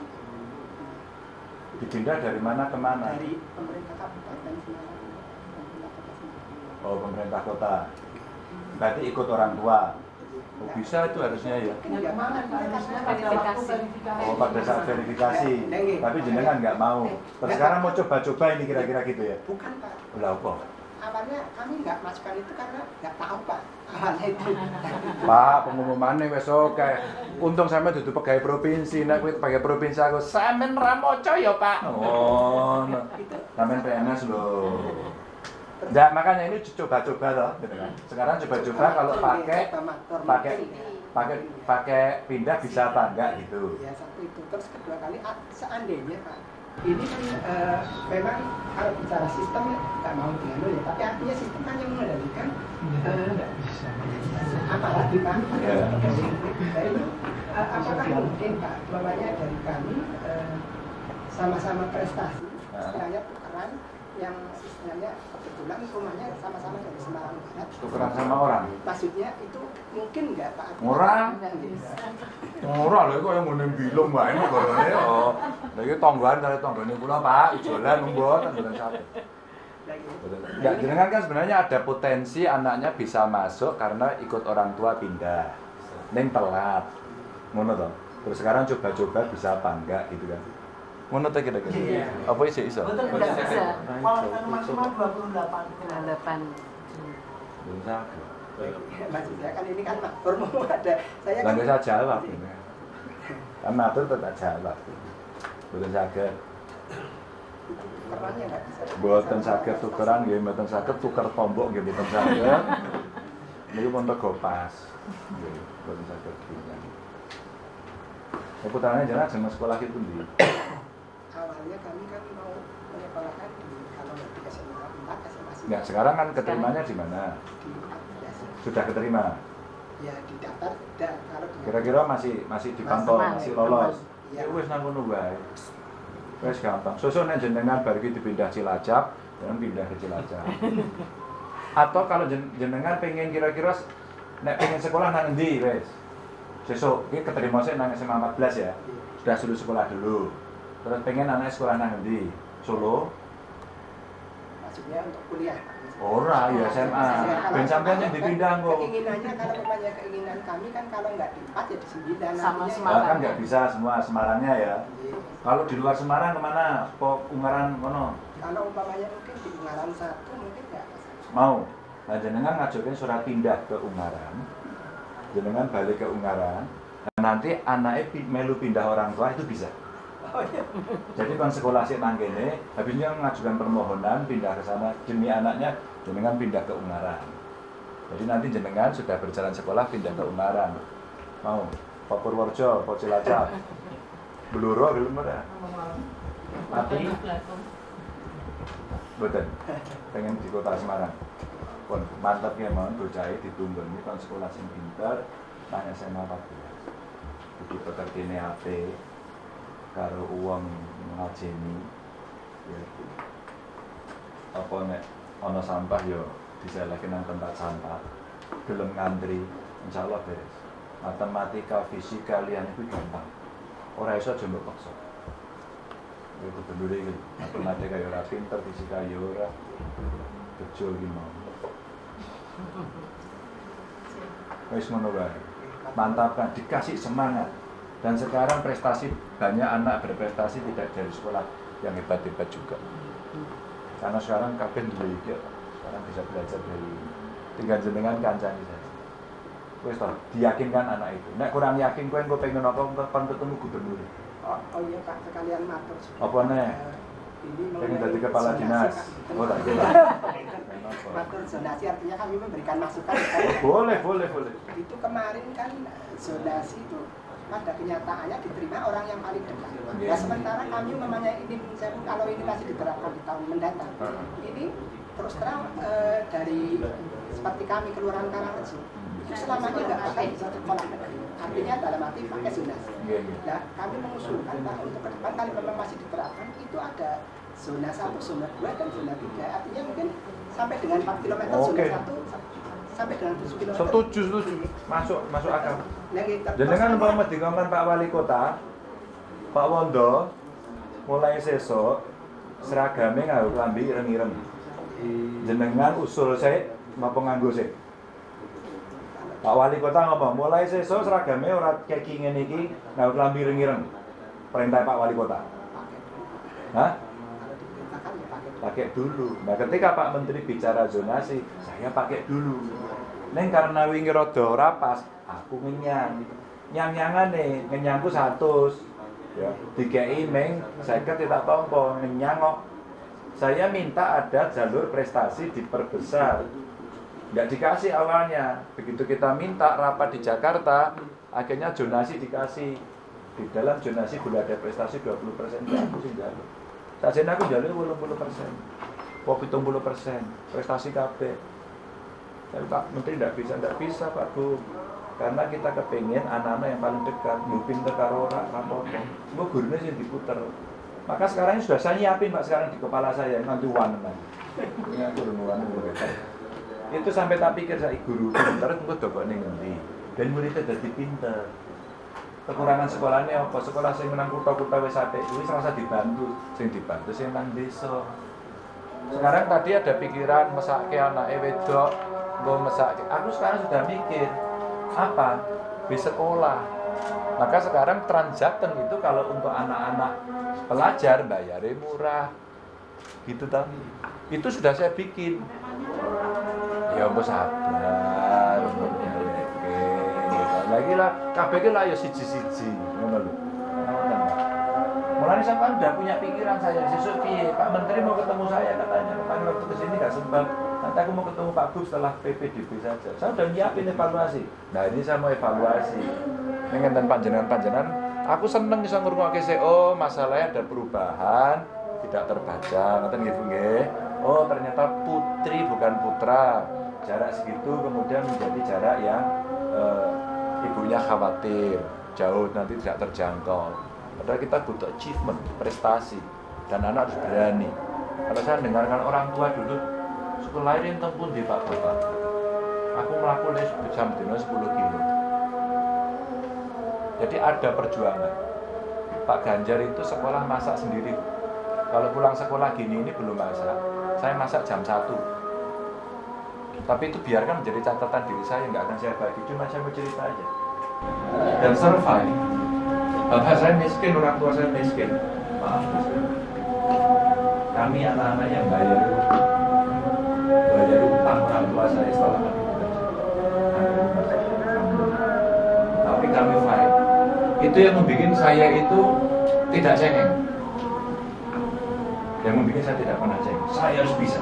Dipindah dari mana ke mana? dari pemerintah kabupaten Semarang, pemerintah kota Semarang. Oh, pemerintah kota. Berarti ikut orang tua. Oh, bisa itu harusnya ya. Nggak mau, Harusnya pada waktu verifikasi. Oh, pada saat verifikasi. Tapi jenengan nggak mau. Terus sekarang mau coba-coba ini kira-kira gitu ya? Bukan Pak. Lah kok? Awalnya kami nggak masukkan itu karena nggak tahu Pak. Awalnya itu. Pak, pengumumannya wes oke. Untung sampe dudu pegawai provinsi, nek kuwi pegawai provinsi aku sampean ra moco ya, Pak. Oh, no. Sampean P N S lho. Enggak, makanya ini coba-coba loh, gitu kan. Sekarang coba-coba kalau pakai pakai pakai pakai pindah bisa apa enggak gitu. Ya satu itu. Terus kedua kali ah, seandainya Pak, ini kan eh, memang kalau bicara sistem ya nggak mau dengan ya, tapi artinya sistem kan yang mengendalikan eh, aparat di Pak. Ya. Jadi eh, apakah mungkin Pak, namanya dari kami eh, sama-sama prestasi, istilahnya tukeran, yang istilahnya kebetulan rumahnya sama-sama dari Semarang Barat. Tukeran sama orang? Maksudnya itu mungkin nggak Pak? Orang? Orang lho kok yang ngene bilung wae kok gorone yo. Lha iki tonggoan karo tanggane kula Pak, ijolan mboten mboten sate. Enggak, jenengan kan sebenarnya ada potensi anaknya bisa masuk karena ikut orang tua pindah. Ning telat. Ngono toh. Terus sekarang coba-coba bisa apa enggak gitu kan. Ngono ta kira-kira. Iya. Apa isi iso? Betul enggak bisa. Kalau maksimal dua puluh delapan. delapan. Belum sakit. Maksud saya kan ini kan makmur ada. Saya kan Lah saya jawab. Kan matur tetap jawab. Belum sakit. Perannya nggak bisa. Mboten saged tukeran nggih, mboten saged tuker tombok nggih mboten saged. Niku pun rego pas. Nggih, mboten saged pindah. Ya putrane jenengan jeneng sekolah itu ndi? Awalnya kami kan mau menyekolahkan di kalau nggak di S M A empat, S M A sembilan. Enggak, sekarang kan keterimanya di mana? Di empat belas. Sudah keterima. Ya di daftar dan kalau di Kira-kira masih masih dipantau, Masih, masih lolos. Iya. Ya wis nang ngono wae. Wes gampang. Sosok nek jenengan bar iki dipindah Cilacap, jangan pindah ke Cilacap. Atau kalau jen, jenengan pengen kira-kira nek pengen sekolah nang endi wes. Sesuk iki keterima sik nang S M A empat belas ya. Sudah suruh sekolah dulu. Terus pengen anak sekolah nang endi? Solo. maksudnya untuk kuliah. Ora, ya S M A. Ben sampean yang dipindah kok. Keinginannya kalau memangnya keinginan kami kan kalau nggak di empat ya di sembilan. Sama Artinya- Semarang. Kan nggak bisa semua Semarangnya ya. Kalau di luar Semarang kemana? Pok Ungaran kono? Kalau umpamanya mungkin di Ungaran satu mungkin nggak. Mau. Nah, jenengan ngajukan surat pindah ke Ungaran. Jenengan balik ke Ungaran. Nah, nanti anaknya pi- melu pindah orang tua itu bisa. Oh iya. Jadi kan sekolah sih nang kene, habisnya mengajukan permohonan pindah ke sana demi anaknya jenengan pindah ke Ungaran. Jadi nanti jenengan sudah berjalan sekolah pindah ke Ungaran. Mau? Pak Purworejo, Pak Cilacap. Bluro belum ada. Mati. Betul. Pengen di kota Semarang. Pun mantap ya mohon bocah ditunggu ini kan sekolah sing pintar nang S M A empat belas. Jadi pekerjane A P karo uang ngajeni ya. Apa nek ana sampah yo diselehke nang tempat sampah. Gelem ngantri, insyaallah beres. Matematika, fisika liyan itu gampang. Ora iso aja mbok paksa. Ya gubernur iki matematika yo ora pinter, fisika yo ora. Bejo iki mau. Wis ngono wae. Mantapkan, dikasih semangat. Dan sekarang prestasi, banyak anak berprestasi tidak dari sekolah yang hebat-hebat juga. Karena sekarang kabeh duwe iki, sekarang bisa belajar dari ini. Tinggal jenengan kancani saja. Wis toh, diyakinkan anak itu. Nek kurang yakin kowe engko pengen apa kon ketemu gubernur. Oh, oh iya Pak, sekalian matur. Apa nih? Ini Pengen jadi mengenai kepala zonasi, dinas. Pak. Oh, tak kira. Matur zonasi artinya kami memberikan masukan. Boleh, boleh, boleh. Itu kemarin kan zonasi itu pada kenyataannya diterima orang yang paling dekat. Iya. Nah sementara kami memangnya ini misalnya kalau ini masih diterapkan di tahun mendatang, Heeh. ini terus terang eh, dari seperti kami Kelurahan Karangrejo itu selamanya nggak akan bisa sekolah negeri. Artinya dalam arti pakai zonasi. Iya, iya. Nah kami mengusulkan Pak untuk ke depan kalau memang masih diterapkan itu ada zona satu, zona dua dan zona tiga. Artinya mungkin sampai dengan empat kilometer zona Oke. satu sampai dengan tujuh kilometer. Setuju, setuju. Masuk, masuk akal. Nah, kita- Jenengan umpama dikongkon Pak Wali Kota, Pak Wondo, mulai sesuk seragame nganggo klambi ireng-ireng. Jenengan usul saya napa nganggo sih? Pak Wali Kota ngomong, mulai sesuk seragame ora keki ngene iki nganggo klambi ireng-ireng. Perintah Pak Wali Kota. Hah? Kalau diperintahkan ya pakai. Pakai dulu. Nah, ketika Pak Menteri bicara zonasi, saya pakai dulu. Neng karena wingi rada ora pas, aku ngenyang. Nyang-nyangane ngenyangku seratus. Ya, dikei meng seket tidak apa-apa, ngenyang kok. Saya minta ada jalur prestasi diperbesar. Enggak dikasih awalnya. Begitu kita minta rapat di Jakarta, akhirnya zonasi dikasih. Di dalam zonasi boleh ada prestasi dua puluh persen, aku sih jalur. Sajen aku jalur delapan puluh persen. Kok tujuh puluh persen prestasi K B. Tapi Pak Menteri tidak bisa, tidak bisa Pak Bu. Karena kita kepingin anak-anak yang paling dekat, mau pinter karo ora rapopo. Semua gurunya sih diputer. Maka sekarang ini sudah saya nyiapin Pak sekarang di kepala saya nanti one man. Ini aku rumuan itu sampai tak pikir saya guru pinter itu dobok ning ngendi. Ben muridnya dadi pinter. Kekurangan sekolahnya apa? Sekolah sing menang kutha-kutha wis apik kuwi rasa dibantu, sing dibantu sing nang desa. Sekarang tadi ada pikiran mesake anake wedok, nggo mesake. Aku sekarang sudah mikir apa? Di sekolah. Maka sekarang Transjateng itu kalau untuk anak-anak pelajar bayarnya murah. Gitu toh. Itu sudah saya bikin. Ya mbok sabar, mbok oke. Lagi lah kabeh ki lah ya siji-siji, ngono lho. Mulai sampean udah punya pikiran saya sesuk piye? Pak Menteri mau ketemu saya katanya. Pak waktu kesini nggak sempat. Nanti aku mau ketemu Pak Gub setelah P P D B saja. Saya udah nyiapin evaluasi. Nah ini saya mau evaluasi. Ngenten panjenengan-panjenengan, aku seneng bisa ngrungokke sik oh masalahnya ada perubahan, tidak terbaca. Ngoten nggih Bu nggih. Oh ternyata putri bukan putra. Jarak segitu kemudian menjadi jarak yang eh, ibunya khawatir jauh nanti tidak terjangkau. Padahal kita butuh achievement, prestasi, dan anak harus berani. Kalau saya dengarkan orang tua dulu, sekolah ini tempun di Pak Bapak. Aku melakukan jam dino sepuluh kilo. Jadi ada perjuangan. Pak Ganjar itu sekolah masak sendiri. Kalau pulang sekolah gini ini belum masak. Saya masak jam satu. Tapi itu biarkan menjadi catatan diri saya, nggak akan saya bagi. Cuma saya mau cerita aja. Dan survive. Bapak saya miskin, orang tua saya miskin. Maaf, miskin. Kami anak-anak yang bayar bayar utang orang tua saya setelah kami bekerja. Tapi kami fight. Itu yang membuat saya itu tidak cengeng. Yang membuat saya tidak pernah cengeng. Saya harus bisa.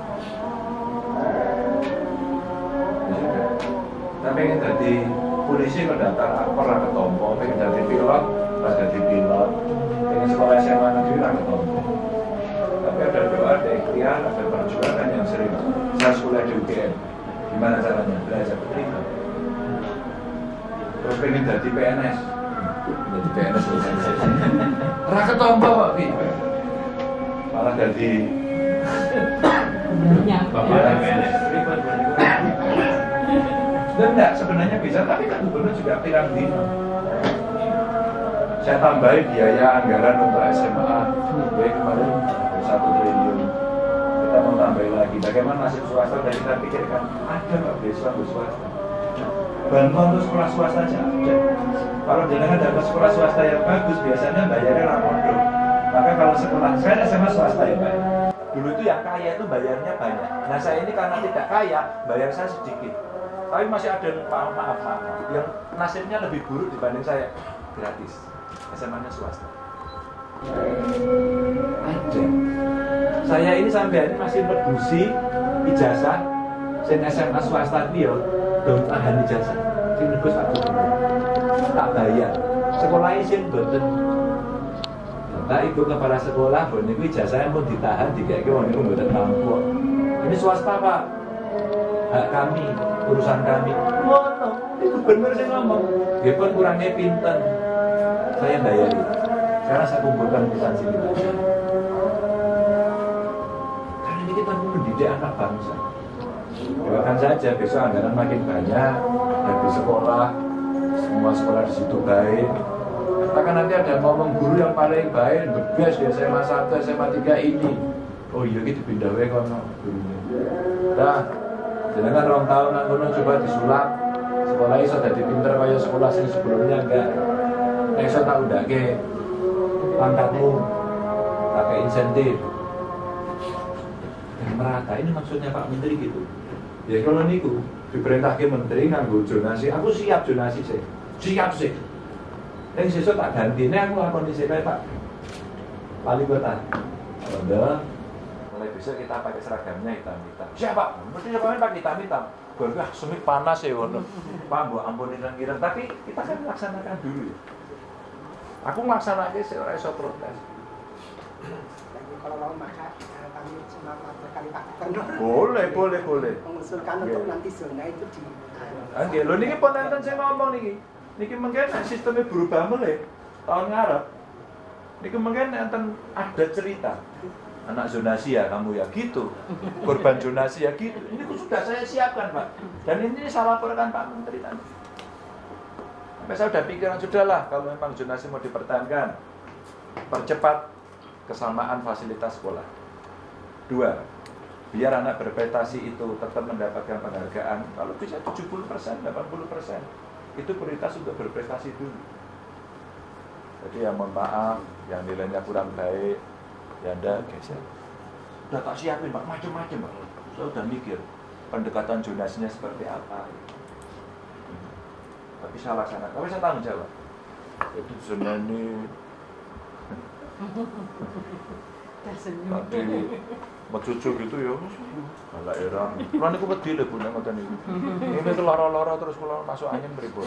Saya pengen jadi polisi kalau daftar akpor lah ketompo, pengen jadi pilot, pas jadi pilot, pengen sekolah S M A negeri lah ketompo. Tapi ada doa, ada ikhtiar, ada perjuangan yang serius. Saya sekolah di U G M, gimana caranya? Belajar keterima. Terus pengen jadi P N S, jadi P N S lah ketompo kok, malah jadi bapak P N S. Dan enggak, sebenarnya bisa, tapi kan gubernur juga pirang dino. Saya tambahin biaya anggaran untuk S M A, baik kemarin satu triliun. Kita mau tambahin lagi. Bagaimana nasib swasta? Dan kita pikirkan ada nggak beasiswa untuk swasta? Bantuan untuk sekolah swasta aja ada. Kalau jenengan dapat sekolah swasta yang bagus, biasanya bayarnya ramondo. Maka kalau sekolah saya S M A swasta ya Pak. Dulu itu yang kaya itu bayarnya banyak. Nah saya ini karena tidak kaya, bayar saya sedikit. Tapi masih ada yang maaf, maaf, maaf, yang nasibnya lebih buruk dibanding saya, gratis. S M A-nya swasta. Ada. Saya ini sampai ini masih reduksi ijazah, sen S M A swasta dia, belum tahan ijazah. Sing nebus tak tak bayar. Sekolah izin boten. Tak ibu kepala sekolah, bon niku ijazahnya pun ditahan, dikeke wong niku mboten mampu. Ini swasta Pak. Hak kami, urusan kami. Ngono, itu bener sih ngomong. Dia pun kurangnya pinten. Saya bayari. Sekarang saya kumpulkan pesan sini. Karena ini kita perlu mendidik anak bangsa. Doakan saja besok anggaran makin banyak, dari sekolah, semua sekolah di situ baik. Katakan nanti ada ngomong guru yang paling baik, the best di S M A satu, S M A tiga ini. Oh iya gitu pindah wae kono gurunya. Dah. Jangan orang tahu nak kono coba disulap. Sekolah iso dadi pinter kaya sekolah sing sebelumnya enggak. Nek iso tak undake pangkatmu pakai insentif. Dan merata ini maksudnya Pak Menteri gitu. Ya kalau niku diperintahke menteri nganggo zonasi, aku siap zonasi sih. Siap sih. Nek sesuk tak gantine aku lakoni sik Pak. Wali kota. Anda besok kita pakai seragamnya hitam-hitam. Siapa? Mesti kemarin pakai hitam-hitam. Gue ah sumit panas ya wono. Pak, mbok ampunin kirang-kirang. Tapi kita kan laksanakan dulu ya. Aku melaksanakan sih ora iso protes. Kalau mau maka kami semangat berkali Pak Gubernur. Boleh, boleh, boleh. Mengusulkan untuk nanti zona itu di. Oke, lho niki pun enten sing ngomong niki. Niki mungkin sistemnya berubah mulai tahun ngarep. Ini kemungkinan akan ada cerita. Anak zonasi ya kamu ya gitu, korban zonasi ya gitu. Ini sudah saya siapkan Pak. Dan ini saya laporkan Pak Menteri tadi. Sampai saya sudah pikiran sudahlah kalau memang zonasi mau dipertahankan, percepat kesamaan fasilitas sekolah. Dua, biar anak berprestasi itu tetap mendapatkan penghargaan. Kalau bisa tujuh puluh persen, delapan puluh persen, itu prioritas untuk berprestasi dulu. Jadi ya mohon maaf, yang nilainya kurang baik, ya Anda geser. Udah tak siapin Pak, macam-macam Pak. Saya udah mikir pendekatan zonasinya seperti apa. Hmm. Tapi saya laksanakan, tapi saya tanggung jawab. Itu zona ini tadi mau cucu gitu ya, malah erang. Kalau ini aku pedih deh bunda ngoten ini. Ini tuh loro-loro terus kalau masuk angin beribun.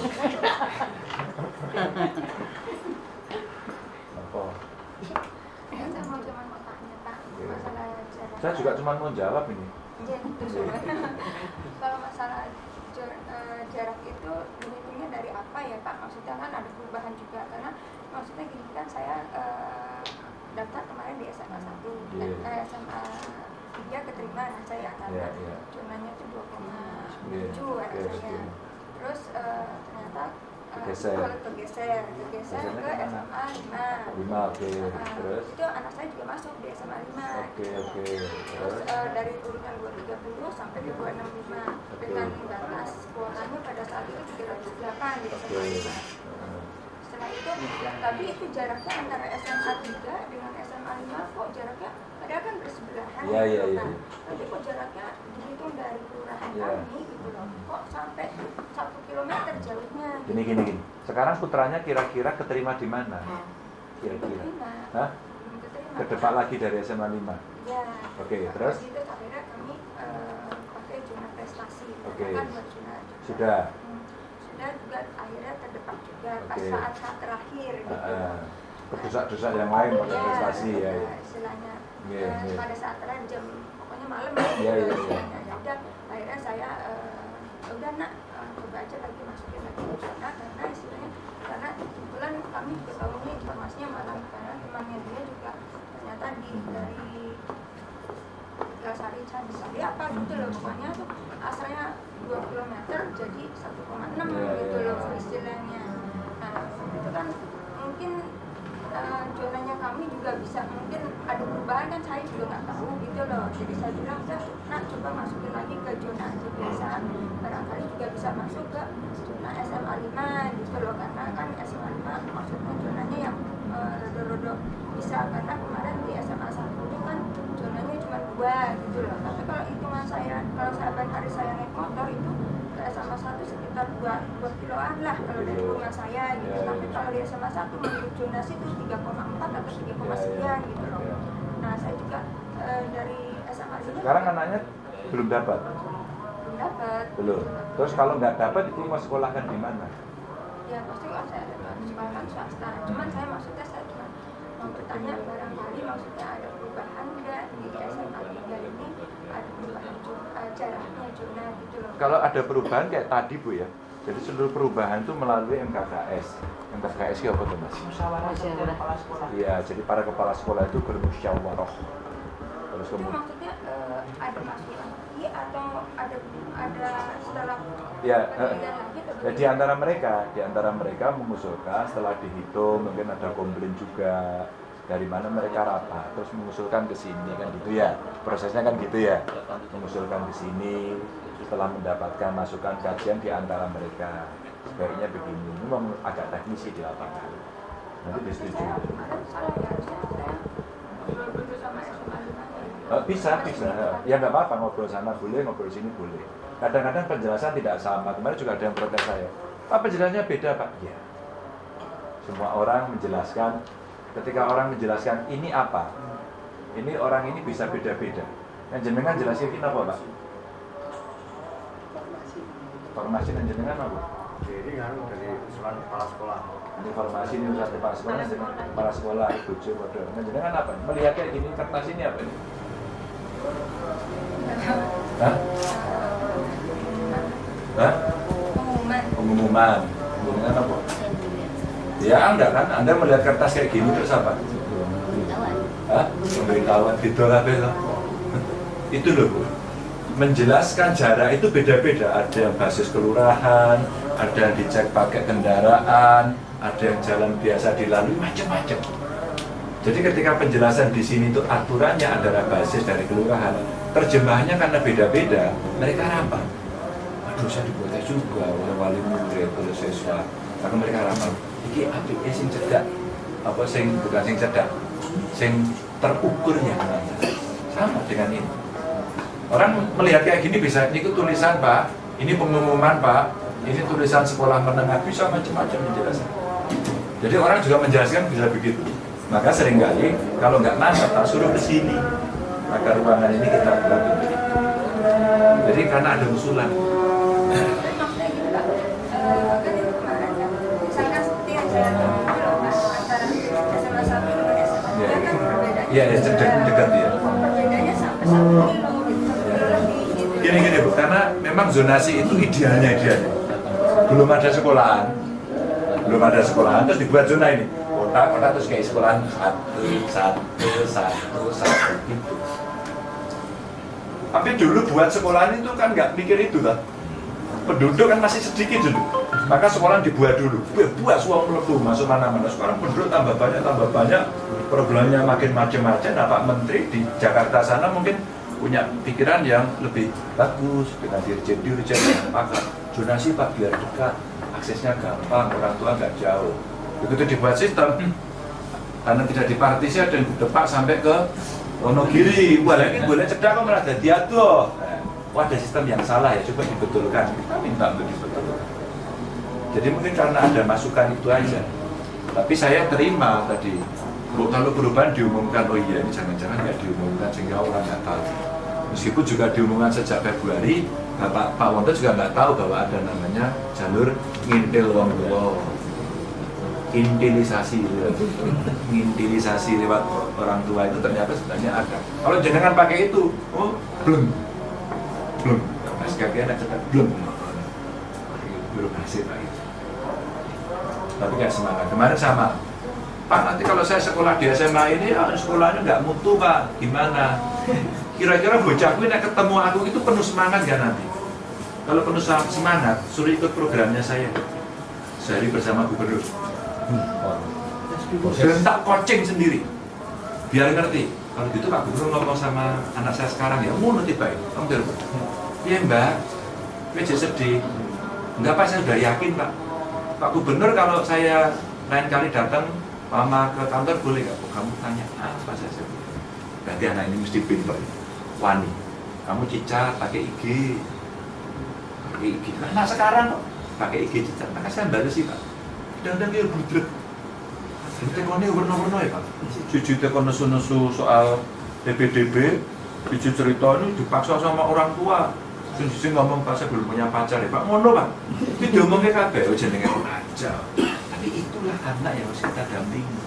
Apa? Saya mau cuma mau tanya Pak, masalah jarak. Saya juga cuma mau jawab ini. Iya, betul. Kalau masalah jar- eh, jarak itu dihitungnya dari apa ya Pak? Maksudnya kan ada perubahan juga karena maksudnya gini kan saya eh, daftar kemarin di S M A satu, Yeah. eh, S M A tiga keterima anak saya karena Yeah, yeah. zonanya itu dua koma Yeah, tujuh anak okay, saya. okay. Terus eh, ternyata eh, Bergeser. kalau bergeser, bergeser Gesernya ke kemana? S M A lima. Lima, oke. Nah, Terus? itu anak saya juga masuk di S M A lima. Oke, oke. Terus Terus? eh, dari urutan dua ratus tiga puluh sampai ke dua ratus enam puluh lima dengan batas kuotanya pada saat itu tiga ratus delapan di S M A lima. Setelah itu, tapi itu jaraknya antara S M A tiga dengan S M A lima kok jaraknya padahal kan bersebelahan. Iya, iya, gitu iya. kan. Tapi kok jaraknya dihitung dari kelurahan Iya. kami gitu loh. Kok sampai satu kilometer jauhnya. Gini, gini, gini. Sekarang putranya kira-kira keterima di mana? Kira-kira? Keterima. Hah? Belum keterima. Ke depan lagi dari S M A lima. Ya. Oke, Nah, terus? Itu akhirnya kami eh, pakai zona prestasi. Oke. Kan buat zona juga. Sudah. Hmm. Sudah juga akhirnya terdepak juga pas Oke. saat-saat terakhir gitu. Uh, Kedusak-dusak yang lain pakai Ya, prestasi ya. ada istilahnya Iya, eh, iya. pada saat terakhir jam pokoknya malam Iya, gitu iya, iya. istilahnya. Ya udah akhirnya saya eh, udah nak eh, coba aja lagi masukin lagi ke zona karena istilahnya karena kebetulan kami juga tahu ini informasinya malam karena temannya dia juga ternyata di dari Gasari Candi apa gitu loh pokoknya tuh asalnya dua kilometer jadi satu koma enam Iya, gitu iya. loh istilahnya. Nah itu kan mungkin uh, zonanya kami juga bisa mungkin ada perubahan kan saya juga nggak tahu gitu loh. Jadi saya bilang udah nak coba masukin lagi ke zona aja biasa barangkali juga bisa masuk ke zona S M A lima gitu loh karena kan S M A lima maksudnya zonanya yang uh, rodo-rodo bisa karena kemarin di S M A satu itu kan zonanya cuma dua gitu loh. Tapi kalau hitungan saya kalau sahabat hari saya naik motor itu ke S M A satu sekitar dua kiloan lah kalau dari rumah saya gitu. Ya, Tapi ya. kalau di S M A satu menurut zonasi itu tiga koma empat atau tiga koma sekian gitu loh. Nah saya juga eh, dari S M A lima Sekarang anaknya belum dapat? belum dapat. Belum. Terus kalau nggak dapat itu mau sekolahkan di mana? Ya pasti kan saya ada sekolah swasta. Cuman saya maksudnya saya cuma mau bertanya barangkali maksudnya ada perubahan nggak di S M A tiga ini ada perubahan jo- eh, jaraknya zona gitu loh. Kalau ada perubahan kayak tadi Bu ya. Jadi seluruh perubahan itu melalui M K K S. M K K S itu apa tuh Mas? Musyawarah kepala sekolah. Iya, jadi para kepala sekolah itu bermusyawarah. Terus Itu kemudian maksudnya eh, ada masukan lagi atau ada ada setelah ya, penelitian lagi atau ya, di antara mereka, di antara mereka mengusulkan setelah dihitung mungkin ada komplain juga dari mana mereka rapat, terus mengusulkan ke sini kan gitu ya, prosesnya kan gitu ya, mengusulkan ke sini setelah mendapatkan masukan kajian di antara mereka sebaiknya begini, ini memang agak teknisi di lapangan, nanti disetujui. kemarin salah ya harusnya saya ngobrol sama S M A lima ya. Eh, bisa, bisa. Ya nggak apa-apa, ngobrol sana boleh, ngobrol sini boleh. Kadang-kadang penjelasan tidak sama. Kemarin juga ada yang protes saya. Pak, penjelasannya beda, Pak. Iya. Semua orang menjelaskan, ketika orang menjelaskan ini apa, ini orang ini bisa beda-beda. Yang jenengan jelasin ini apa, Pak? Informasi yang jenengan apa? Jadi kan dari usulan kepala sekolah. Informasi ini usaha kepala sekolah, kepala sekolah, ibu jo, waduh. Yang jenengan apa? Melihat kayak gini, kertas ini apa ini? Hah? Hah? Pengumuman. Pengumuman. Pengumuman apa? Ya Anda kan, Anda melihat kertas kayak gini terus apa? Hah? Pemberitahuan bidol apa itu? Itu loh Bu. Menjelaskan jarak itu beda-beda. Ada yang basis kelurahan, ada yang dicek pakai kendaraan, ada yang jalan biasa dilalui, macam-macam. Jadi ketika penjelasan di sini itu aturannya adalah basis dari kelurahan, terjemahannya karena beda-beda, mereka rapat. Aduh, saya dibuatnya juga oleh wali murid, oleh siswa. Maka mereka rapat. Iki apike sing cedak, apa sing bukan sing cedak, sing terukurnya sama dengan ini. Orang melihat kayak gini bisa, ini tulisan Pak, ini pengumuman Pak, ini tulisan sekolah menengah, bisa macam-macam menjelaskan. Jadi orang juga menjelaskan bisa begitu. Maka seringkali kalau nggak nangkep, tak suruh ke sini. Maka ruangan ini kita buat untuk itu. Jadi karena ada usulan. Tapi maksudnya gini Pak, kan itu kemarin kan, misalkan seperti yang saya tahu loh Mas, antara S M A satu dengan S M A tiga kan berbeda. Iya, ya, dekat ya. Perbedaannya sampai satu kilo, gitu, satu kilo lebih gitu. Gini-gini Bu, karena memang zonasi itu idealnya idealnya. Belum ada sekolahan, belum ada sekolahan, terus dibuat zona ini. Kota-kota terus kayak sekolahan satu, satu, satu, satu gitu. Tapi dulu buat sekolahan itu kan nggak mikir itu kan. Penduduk kan masih sedikit dulu. Maka sekolahan dibuat dulu. Buat suam melebu masuk mana-mana. Sekarang penduduk tambah banyak, tambah banyak. Problemnya makin macam-macam. Nah Pak Menteri di Jakarta sana mungkin punya pikiran yang lebih bagus dengan dirjen-dirjen yang pakar. Zonasi Pak biar dekat, aksesnya gampang, orang tua nggak jauh. Begitu dibuat sistem, karena tidak dipartisi ada yang depak sampai ke Wonogiri. Wah, ini boleh cedak kok malah jadi aduh. Wah, ada sistem yang salah ya, coba dibetulkan. Kita minta untuk dibetulkan. Jadi mungkin karena ada masukan itu aja. Tapi saya terima tadi. Bu, kalau perubahan diumumkan, oh iya ini jangan-jangan nggak diumumkan sehingga orang nggak tahu. Meskipun juga diumumkan sejak Februari, Bapak Pak Wonto juga nggak tahu bahwa ada namanya jalur ngintil wong tuwa. Intilisasi, intilisasi lewat orang tua itu ternyata sebenarnya ada. Kalau jenengan pakai itu, oh belum, belum. S K K ada cetak belum. Belum hasil Pak itu. Tapi nggak semangat. Kemarin sama. Pak, nanti kalau saya sekolah di S M A ini, ya, sekolahnya nggak mutu Pak. Gimana? Kira-kira bocahku ini ketemu aku itu penuh semangat nggak nanti? Kalau penuh semangat, suruh ikut programnya saya. Sehari bersama gubernur. Dan tak coaching sendiri biar ngerti. Kalau gitu Pak Gubernur ngomong sama anak saya sekarang ya, mau nanti baik. Kamu biar iya Mbak, saya sedih. Enggak Pak, saya sudah yakin Pak. Pak Gubernur kalau saya lain kali datang mama ke kantor boleh nggak? Oh, kamu tanya apa saja. Berarti anak ini mesti pintar, wani. Kamu Cica pakai I G, pakai I G. Nah sekarang pakai I G Cica, maka saya baru sih Pak. Dan dia budrek. Tekonnya warna-warna ya Pak. Cucu tekon nesu-nesu soal D P D B, cucu cerita ini dipaksa sama orang tua. Cucu ngomong Pak saya belum punya pacar ya Pak. Ngono Pak. Ini diomongnya kabeh oh jenenge aja. Tapi itulah anak yang harus kita dampingi.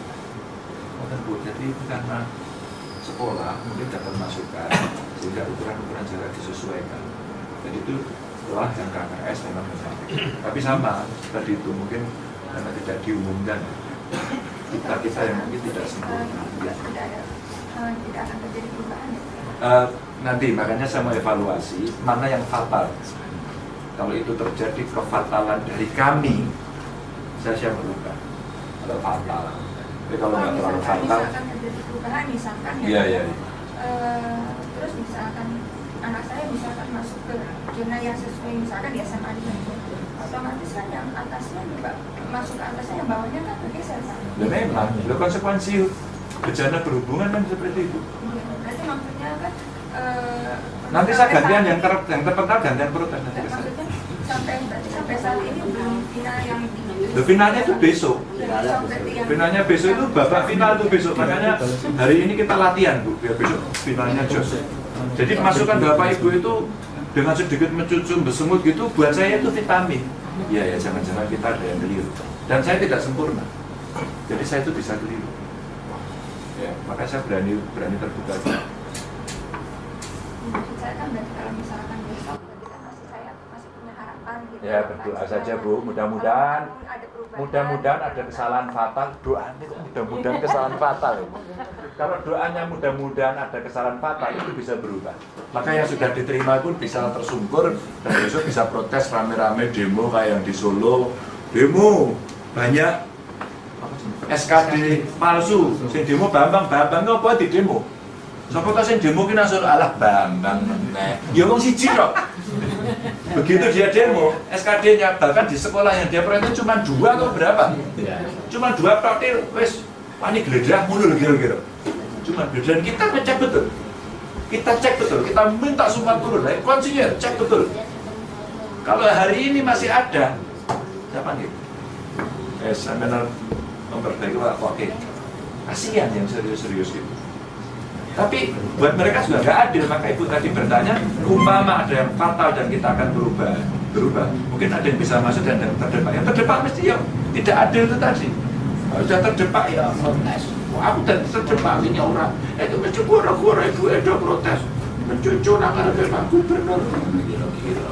Jadi itu karena sekolah mungkin dapat masukan sehingga ukuran-ukuran jarak disesuaikan. Jadi itu setelah yang K K S memang menyampaikan. Tapi sama tadi itu mungkin karena tidak diumumkan kita kita yang mungkin tidak sempurna. Tidak akan terjadi perubahan. Uh, nanti makanya saya mau evaluasi mana yang fatal. Kalau itu terjadi kefatalan dari kami, saya siap berubah. Kalau fatal. Tapi kalau nggak terlalu fatal. Misalkan terjadi perubahan, misalkan ya. Iya iya. Uh, terus misalkan anak saya misalkan masuk ke zona yang sesuai misalkan di S M A di otomatis kan yang atasnya juga masuk ke atasnya yang bawahnya kan bergeser kan? Ya memang, itu konsekuensi bencana berhubungan kan seperti itu. Iya, berarti maksudnya kan e, nanti saya gantian yang ter yang terpental gantian protes nanti. Maksudnya sampai berarti sampai saat ini belum final yang Loh, finalnya itu besok. yang Finalnya besok itu babak final itu besok. Makanya hari ini kita latihan Bu, biar besok finalnya jos. Jadi masukan Bapak Ibu itu dengan sedikit mencucum, bersemut gitu, buat saya itu vitamin. Iya ya, jangan-jangan kita ada yang keliru. Dan saya tidak sempurna. Jadi saya itu bisa keliru. Ya, maka saya berani berani terbuka. Maksud saya kan berarti kalau misalkan besok berarti kan masih saya masih punya harapan gitu. Ya berdoa saja Bu, mudah-mudahan mudah-mudahan ada kesalahan fatal. Doanya kok mudah-mudahan kesalahan fatal ya. Kalau doanya mudah-mudahan ada kesalahan fatal itu bisa berubah. Maka yang sudah diterima pun bisa tersungkur dan besok bisa protes rame-rame demo kayak yang di Solo. Demo banyak S K D palsu. Sing demo Bambang, Bambang apa di demo? Sapa ta sing demo ki langsung alah Bambang meneh. Ya wong siji kok. Begitu dia demo, S K D-nya bahkan di sekolah yang dia perintah cuma dua atau berapa? Cuma dua praktil, wes wani geledah mundur kira-kira. Cuma dan kita ngecek betul. Kita cek betul, kita minta sumpah turun, nah, konsinyur cek betul. Kalau hari ini masih ada, siapa nih? Eh, sampai memperbaiki Pak Oke. Kasihan yang serius-serius itu. Tapi buat mereka juga nggak adil, maka ibu tadi bertanya, umpama ada yang fatal dan kita akan berubah, berubah. Mungkin ada yang bisa masuk dan ada yang terdepak. Yang terdepak mesti yang tidak adil itu tadi. Kalau sudah terdepak ya protes. Wah, aku tadi terdepak ini orang. Itu mesti gora-gora ibu ada protes. Mencucu nama Pak Gubernur. Kira-kira.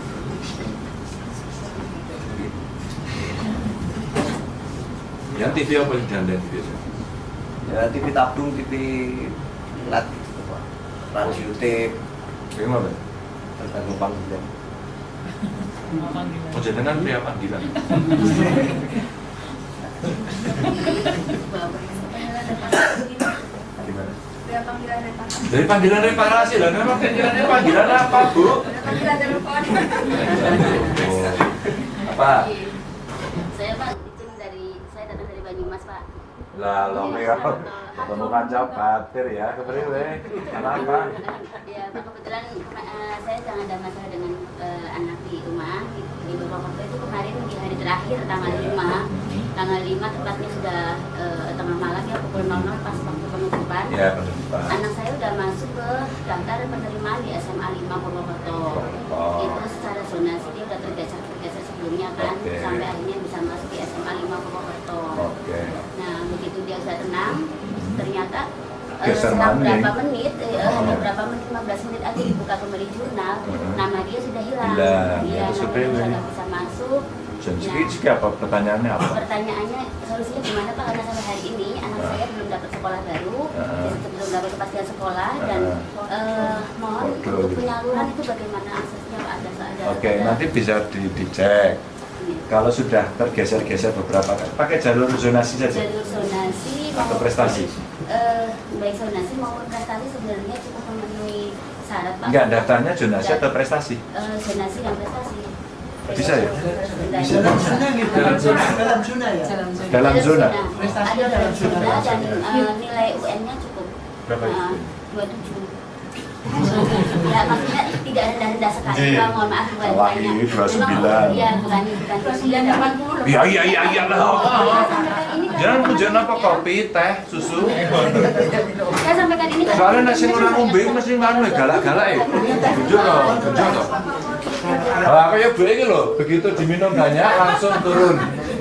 Yang T V apa yang dandan T V? Ya T V tabung, T V lat, radio tape, Bagaimana? tergantung panggilan. Oh jenengan pria panggilan. Gimana? Dari panggilan reparasi lah, memang panggilannya panggilan apa Bu? Panggilan telepon. Oh. Apa? Saya Pak, izin dari saya datang dari Banyumas Pak. Lah, lo ya, ketemu kancap batir ya, kepriwe, kenapa? Ya, Pak, kebetulan uh, saya jangan ada masalah dengan uh, anak di rumah di, di Purwokerto itu kemarin di hari terakhir tanggal lima, tanggal lima tepatnya sudah uh, tengah malam ya pukul nol nol pas waktu penutupan. Ya, penutupan. Anak saya udah masuk ke daftar penerimaan di S M A lima Purwokerto. Oh. Itu secara zonasi dia udah tergeser tergeser sebelumnya kan, Okay. sampai akhirnya bisa masuk di S M A lima Purwokerto. Oke. Nah, begitu dia udah tenang, ternyata uh, Geser setelah mana? berapa menit, eh, hanya berapa menit, lima belas menit aja dibuka kembali jurnal, Hmm. nama dia sudah hilang. Hilang, Iya, itu nama dia sebelum. sudah nggak bisa masuk. Jadi apa pertanyaannya apa? Pertanyaannya, solusinya gimana Pak? Karena sampai hari ini anak Ah. saya belum dapat sekolah baru, Ah. dan belum dapat kepastian sekolah, dan Ah. eh, mohon Waduh. untuk penyaluran itu bagaimana aksesnya Pak? Ada, ada, Oke, ada- nanti bisa di, dicek. Kalau sudah tergeser-geser beberapa kali, pakai jalur zonasi saja jalur zonasi atau mau- prestasi. Eh, baik zonasi maupun prestasi sebenarnya cukup memenuhi syarat Pak. Enggak, daftarnya zonasi atau prestasi? Eh, zonasi dan prestasi. Bisa ya? Bisa. Dalam zona gitu. Dalam zona. Dalam zona ya. Dalam zona. Prestasi Ada dalam dalam zona. zona dan eh, nilai U N-nya cukup. Berapa itu? Eh, dua puluh tujuh. Ya, maksudnya tidak rendah-rendah sekali. Iya. Pak, mohon maaf bukan Wah, banyak. ini dua puluh sembilan. Iya, bukan bukan dua puluh sembilan delapan puluh. Iya, iya, iya, iya lah. Jangan hujan apa kopi, teh, susu. Saya sampaikan ini kan. Soalnya nasi orang ngombe mesti nganu ya, galak-galak ya. Jujur loh, jujur loh. Nah, kayak Bu ini loh, begitu diminum banyak langsung turun.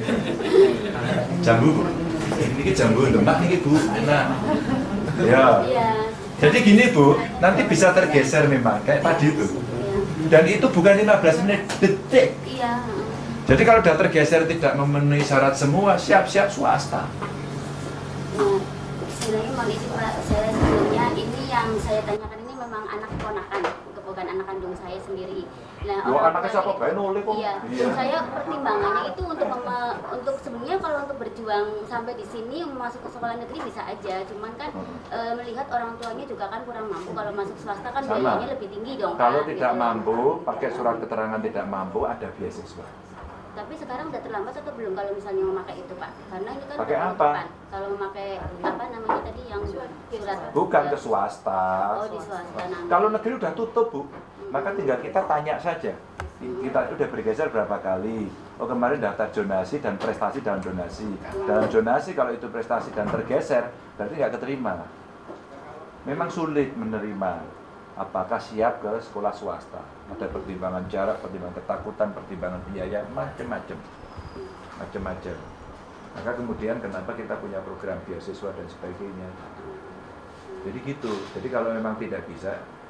Jambu, Bu. Ini jambu lemak ini Bu, enak. Ya. Iya. Jadi gini Bu, nanti bisa tergeser memang kayak tadi itu. Dan itu bukan lima belas menit, detik. Iya. Jadi kalau sudah tergeser tidak memenuhi syarat semua, siap-siap swasta. Nah, istilahnya mohon izin Pak, saya sebelumnya ini yang saya tanyakan ini memang anak keponakan, bukan anak kandung saya sendiri. Nah, Loh, orang anaknya tua siapa? itu- Bae nulis kok. Iya. Iya. Saya pertimbangannya itu untuk mema- untuk sebenarnya kalau untuk berjuang sampai di sini masuk ke sekolah negeri bisa aja, cuman kan Hmm. e, melihat orang tuanya juga kan kurang mampu, kalau masuk swasta kan Sama. biayanya lebih tinggi dong. Kalau Pak, tidak gitu. mampu, pakai surat keterangan tidak mampu, ada beasiswa. Tapi sekarang udah terlambat atau belum kalau misalnya memakai itu Pak? Karena ini kan Pakai udah apa? penutupan. Kalau memakai apa namanya tadi yang surat Bukan ke swasta. Oh, di swasta nanti. Kalau negeri udah tutup Bu, maka tinggal kita tanya saja. Kita udah bergeser berapa kali. Oh kemarin daftar zonasi dan prestasi dalam zonasi. Dalam zonasi kalau itu prestasi dan tergeser, berarti nggak keterima. Memang sulit menerima. Apakah siap ke sekolah swasta? Ada pertimbangan jarak, pertimbangan ketakutan, pertimbangan biaya, macam-macam, macam-macam. Maka kemudian kenapa kita punya program beasiswa dan sebagainya. Jadi gitu. Jadi kalau memang tidak bisa,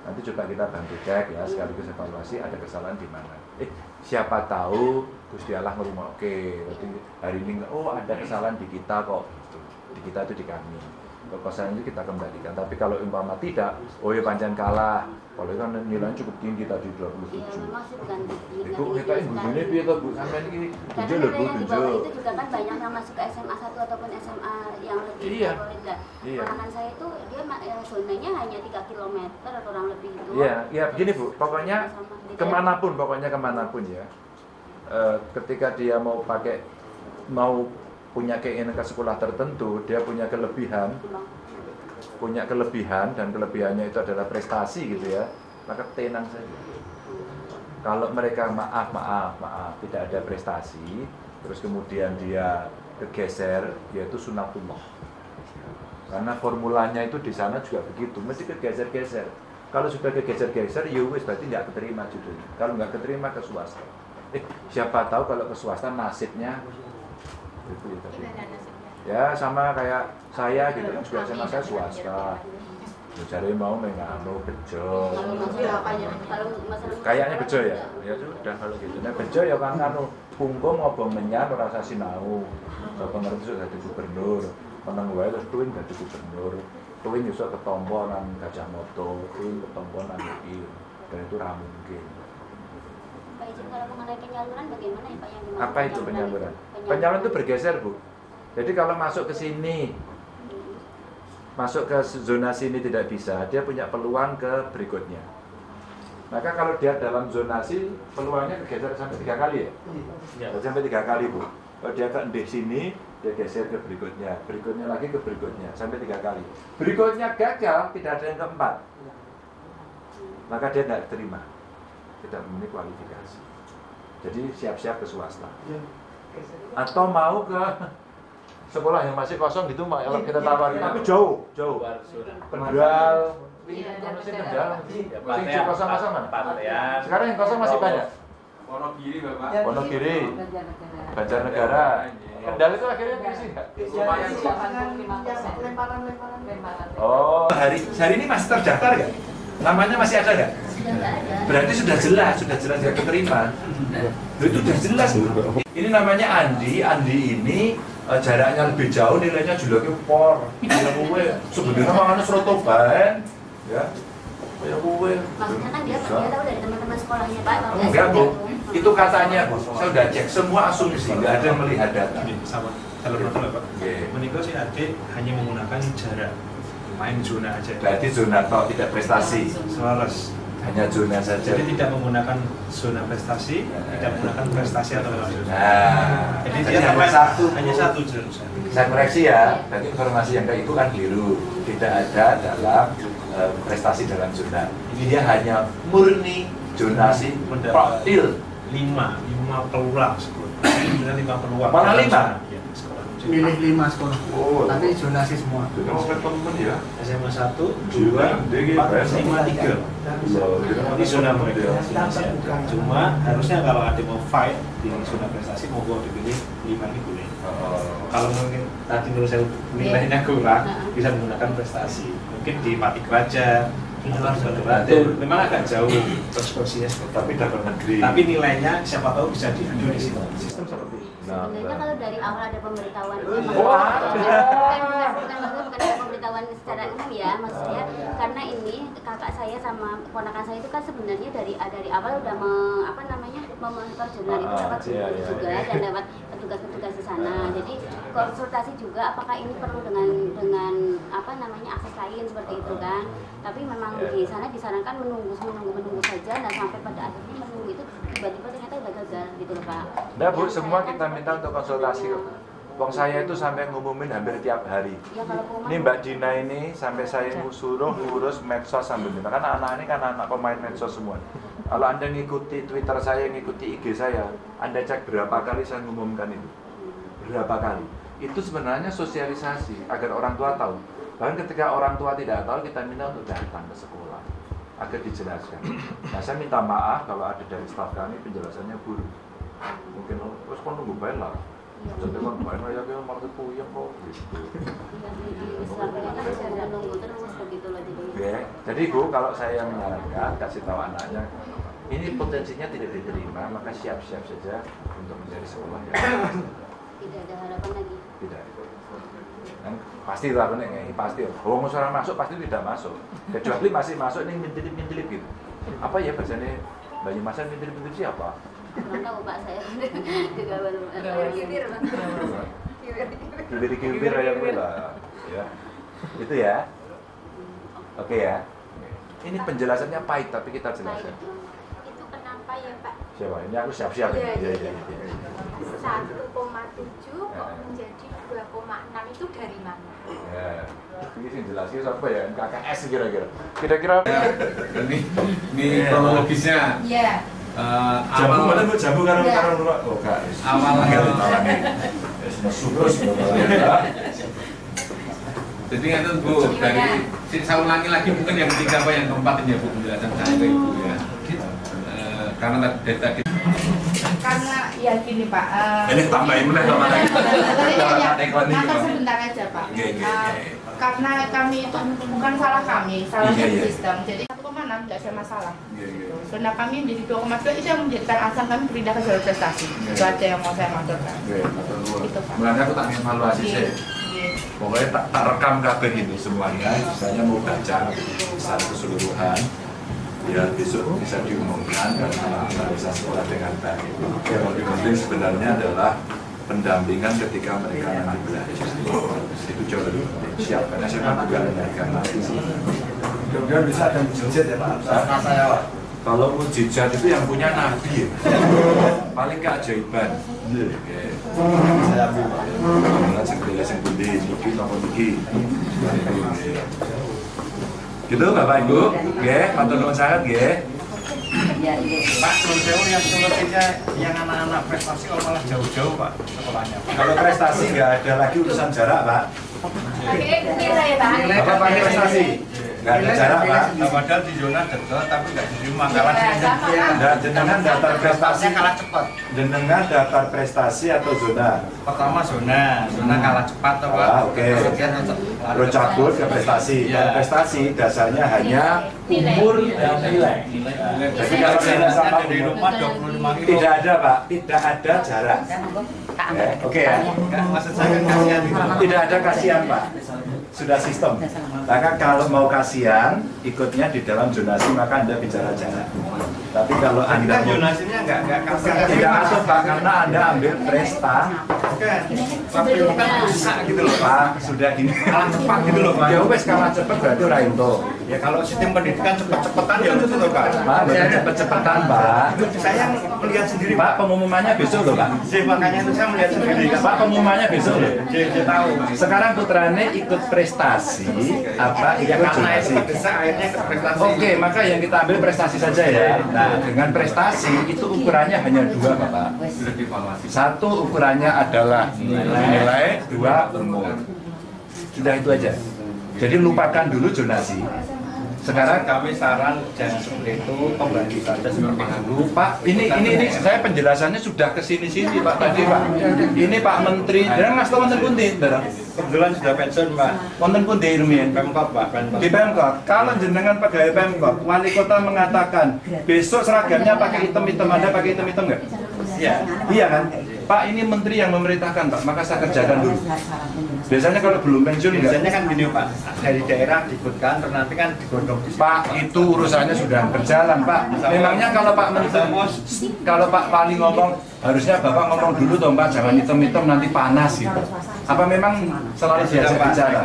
Nanti coba kita bantu cek ya, sekaligus evaluasi ada kesalahan di mana. Eh, siapa tahu Gusti Allah ngomong, oke, berarti hari ini oh ada kesalahan di kita kok. Di kita itu di kami. Kalau kesalahan itu kita kembalikan. Tapi kalau umpama tidak, oh ya pancen kalah. Kalau itu kan nilainya cukup tinggi tadi dua puluh tujuh. Ibu kita ibunya piye to Bu? Sampeyan iki tujuh lho Bu, tujuh. Itu juga kan banyak yang masuk ke S M A satu ataupun S M A yang lebih iya. favorit lah. Iya. Ponakan saya itu dia ya, zonanya hanya tiga kilometer kurang lebih itu. Iya, iya begini Bu, pokoknya kemanapun, pokoknya kemanapun ya. E, ketika dia mau pakai, mau punya keinginan ke sekolah tertentu, dia punya kelebihan, punya kelebihan dan kelebihannya itu adalah prestasi gitu ya, maka tenang saja. Kalau mereka maaf, maaf, maaf, tidak ada prestasi, terus kemudian dia kegeser, yaitu sunatullah. Karena formulanya itu di sana juga begitu, mesti kegeser-geser. Kalau sudah kegeser-geser, ya wis berarti nggak keterima judulnya. Kalau nggak keterima ke swasta. Eh, siapa tahu kalau ke swasta nasibnya itu ya tadi. Ya sama kayak saya gitu kan, juga sama saya swasta. Jadi mau menganu bejo. Kayaknya bejo ya. Ya sudah kalau gitu. Nah bejo ya kan anu punggung ngobong menyan ora usah sinau. Sapa ngerti sudah dadi gubernur. Meneng wae terus tuwin dadi gubernur. Tuwin iso ketompo nang Gajah Mada, tuwin ketompo nang iki. Dan itu ra mungkin. Pak izin kalau mengenai penyaluran bagaimana ya Pak yang dimana? Apa itu penyaluran? Penyaluran itu bergeser Bu. Jadi kalau masuk ke sini, masuk ke zona sini tidak bisa, dia punya peluang ke berikutnya. Maka kalau dia dalam zonasi, peluangnya bergeser sampai tiga kali ya? Ya. Sampai tiga kali Bu. Kalau dia ke di sini, dia geser ke berikutnya, berikutnya lagi ke berikutnya, sampai tiga kali. Berikutnya gagal, tidak ada yang keempat. Maka dia tidak terima, tidak memenuhi kualifikasi. Jadi siap-siap ke swasta. Atau mau ke sekolah yang masih kosong gitu mau kita tawarin, tapi jauh, jauh. Penjual, masih penjual, sing kosong-kosong mana? Sekarang yang kosong masih banyak. Wonogiri Bapak. Wonogiri, Banjarnegara. Kendal itu akhirnya diisi nggak? Lumayan. Oh, hari hari ini masih terdaftar nggak? Namanya masih ada nggak? Berarti sudah jelas, sudah jelas dia keterima. Itu sudah jelas. Ini namanya Andi, Andi ini Uh, jaraknya lebih jauh, nilainya juluknya por. Nilai gue sebenarnya makanya serotoban, ya. Kayak gue. Maksudnya kan dia, dia tahu dari teman-teman sekolahnya Pak. Enggak Bu, itu katanya Bu. Saya udah cek semua asumsi, nggak ada yang melihat data. Sama, kalau betul Pak. Menikah si adik hanya menggunakan jarak, main zona aja. Berarti zona toh tidak prestasi. Selaras. Hanya zona saja. Jadi tidak menggunakan zona prestasi, nah, tidak menggunakan prestasi atau zona. Nah, jadi, jadi dia hanya satu. Hanya satu jurusan. Saya koreksi ya, berarti informasi yang kayak itu kan keliru. Tidak ada dalam uh, prestasi dalam zona. Ini dia hanya murni zonasi praktil. Lima, lima peluang sekolah. lima peluang. Mana lima? Milih lima sekolah, oh, tapi zonasi semua. Teman-teman ya. S M A satu, dua, empat, lima, tiga. Ini zona mereka. Cuma harusnya kalau ada mau fight di zona prestasi, mau gue dipilih lima ini boleh. Kalau mungkin tadi menurut saya nilainya kurang, bisa menggunakan prestasi. Mungkin di Patik Raja, Batu, memang agak jauh persekusinya. Tapi dapat negeri. Tapi nilainya siapa tahu bisa diadu di situ. Sistem seperti itu. Sebenarnya kalau dari awal ada pemberitahuan, oh, bukan, bukan, bukan, bukan ada pemberitahuan secara umum ya, maksudnya karena ini kakak saya sama keponakan saya itu kan sebenarnya dari dari awal udah me, apa namanya memonitor jurnal itu dapat iya, iya, juga iya. dan dapat petugas-petugas di sana. Jadi konsultasi juga apakah ini perlu dengan dengan apa namanya akses lain seperti itu kan. Tapi memang di sana disarankan menunggu menunggu menunggu saja dan sampai pada akhirnya menunggu itu tiba-tiba ternyata udah gagal gitu loh Pak. Nah Bu, semua kita minta untuk konsultasi kok. Wong saya itu sampai ngumumin hampir tiap hari. Ya, ini Mbak Dina ini sampai saya suruh ngurus medsos sambil minta. Karena anak ini kan anak pemain medsos semua. Kalau Anda ngikuti Twitter saya, ngikuti I G saya, Anda cek berapa kali saya ngumumkan itu. Berapa kali. Itu sebenarnya sosialisasi agar orang tua tahu. Bahkan ketika orang tua tidak tahu, kita minta untuk datang ke sekolah agar dijelaskan. Nah, saya minta maaf kalau ada dari staf kami penjelasannya buruk. Mungkin terus oh, kok nunggu baik lah. Jadi kan main kayak gitu malah puyeng kok gitu. Ya, jadi Bu, kalau saya menyarankan kasih tahu anaknya, ini potensinya tidak diterima, maka siap-siap saja untuk menjadi sekolah yang Tidak ada harapan lagi. tidak. Yang pasti lah benar, pasti. Kalau seorang masuk pasti tidak masuk. Kecuali masih masuk ini mintilip-mintilip gitu. Apa ya bahasanya Banyumasan mintilip-mintilip siapa? Kurang tahu Pak saya juga baru Kibir, Bang. Kibir-kibir kayak gue lah. Ya. Itu ya. Oke ya. Ini penjelasannya pahit tapi kita jelaskan. Itu kenapa ya Pak? Siapa? Ini aku siap-siap ini. Iya, Iya, iya. iya, iya. satu koma tujuh kok menjadi dua koma enam itu dari mana? Ya. Ini sih jelasnya siapa ya? K K S kira-kira. Kira-kira Ini ini kronologisnya. Iya. Uh, jabu awal mana Bu? Jabu karo Iya. karo dulu. Oh, Kak. awal Syukur jadi itu Bu, dari saya ulangi lagi mungkin yang ketiga apa yang keempat ini ya Bu penjelasan saya itu Ibu ya. Uh, karena dari tadi Karena ya gini Pak. Uh, ini tambahin mulai sama lagi. Nanti sebentar aja Pak. Oke, oke, Uh, oke. karena kami itu bukan salah kami, salah Iya, iya. sistem. Jadi satu koma enam tidak ada masalah. Iya, iya. Zona kami menjadi dua koma dua itu yang menjadikan alasan kami pindah ke jalur prestasi. Itu aja yang mau saya maturkan. Oke, matur nuwun. Itu, Pak. Mulanya aku tak evaluasi Iya. sih. Iya. Pokoknya tak, tak rekam kabeh ini semuanya, misalnya mau baca secara keseluruhan, ya besok bisa diumumkan dan anak-anak bisa sekolah dengan baik. Yang lebih penting sebenarnya adalah pendampingan ketika mereka nanti belajar. Itu jauh lebih penting. Siap, karena saya kan juga memberikan nanti. Kemudian bisa ada mujizat ya Pak. Saya Pak. Kalau mujizat itu yang punya Nabi, paling keajaiban. Saya ambil Pak. Karena segala yang budi, budi nomor budi. Gitu Bapak Ibu, ya, matur nuwun sangat ya. Pak, menurut saya yang solusinya yang anak-anak prestasi kalau malah jauh-jauh Pak sekolahnya. Kalau prestasi nggak ada lagi urusan jarak Pak. Nilai Pak. Bapak pakai prestasi, nggak ada jarak Pak. Nah, padahal di zona dekat tapi nggak diterima kalah Dan jenengan daftar prestasi kalah cepat. Jenengan daftar prestasi atau zona? Pertama zona, zona kalah cepat Pak. Ah, oke. Kemudian Terus cabut ke prestasi. Iya. Dan prestasi dasarnya hanya umur dan nilai. Jadi kalau nilai sama di umur rumah dua puluh lima kilo. tidak ada Pak, tidak ada jarak. Ya, oke ya. Nggak, maksud saya kan kasihan gitu. Tidak ada kasihan Pak, sudah sistem. Maka kalau mau kasihan, ikutnya di dalam zonasi maka Anda bicara jarak. Tapi kalau Tapi Anda kan mau zonasinya nggak nggak kasihan. tidak masuk Pak, karena Anda ambil presta. Kan, tapi bukan bisa gitu loh Pak. Pak, sudah gini. Kalah cepat gitu loh Pak. Ya wes kalah cepet berarti ora ento. Ya kalau sistem pendidikan cepet-cepetan ya itu loh Pak. Pak, bukan cepet-cepetan Pak. Saya melihat sendiri Pak, pengumumannya besok loh Pak. Jadi makanya itu saya melihat sendiri. Pak, pengumumannya besok loh. Jadi saya tahu. Sekarang putrane ikut prestasi apa Ya ikut karena itu zonasi. terdesak akhirnya ke prestasi. Oke, maka yang kita ambil prestasi saja ya. Nah, dengan prestasi itu ukurannya hanya dua Bapak. sudah dievaluasi. Satu ukurannya adalah nilai, dua umur. Sudah itu aja. Jadi lupakan dulu zonasi. Sekarang kami saran jangan seperti itu, pembagi saja seperti itu. Pak, ini ini ini saya penjelasannya sudah ke sini-sini Pak tadi Pak. Ini Pak Menteri, dan Mas wonten pundi, Ndara? Kebetulan sudah pensiun Pak. Wonten pundi rumiyin? Pemkot Pak, Pemkot. Di Pemkot. Kalau jenengan pegawai Pemkot, wali kota mengatakan besok seragamnya pakai hitam-hitam, Anda pakai hitam-hitam nggak? Iya. Iya kan? Pak, ini menteri yang memerintahkan Pak, maka saya kerjakan dulu. Biasanya kalau belum pensiun enggak? Biasanya kan gini Pak, dari daerah diikutkan, terus nanti kan digodok di sini. Pak, itu urusannya sudah berjalan Pak. Memangnya kalau Pak Menteri, kalau Pak Wali ngomong, harusnya Bapak ngomong dulu dong Pak, jangan hitam-hitam nanti panas gitu. Apa memang selalu biasa bicara?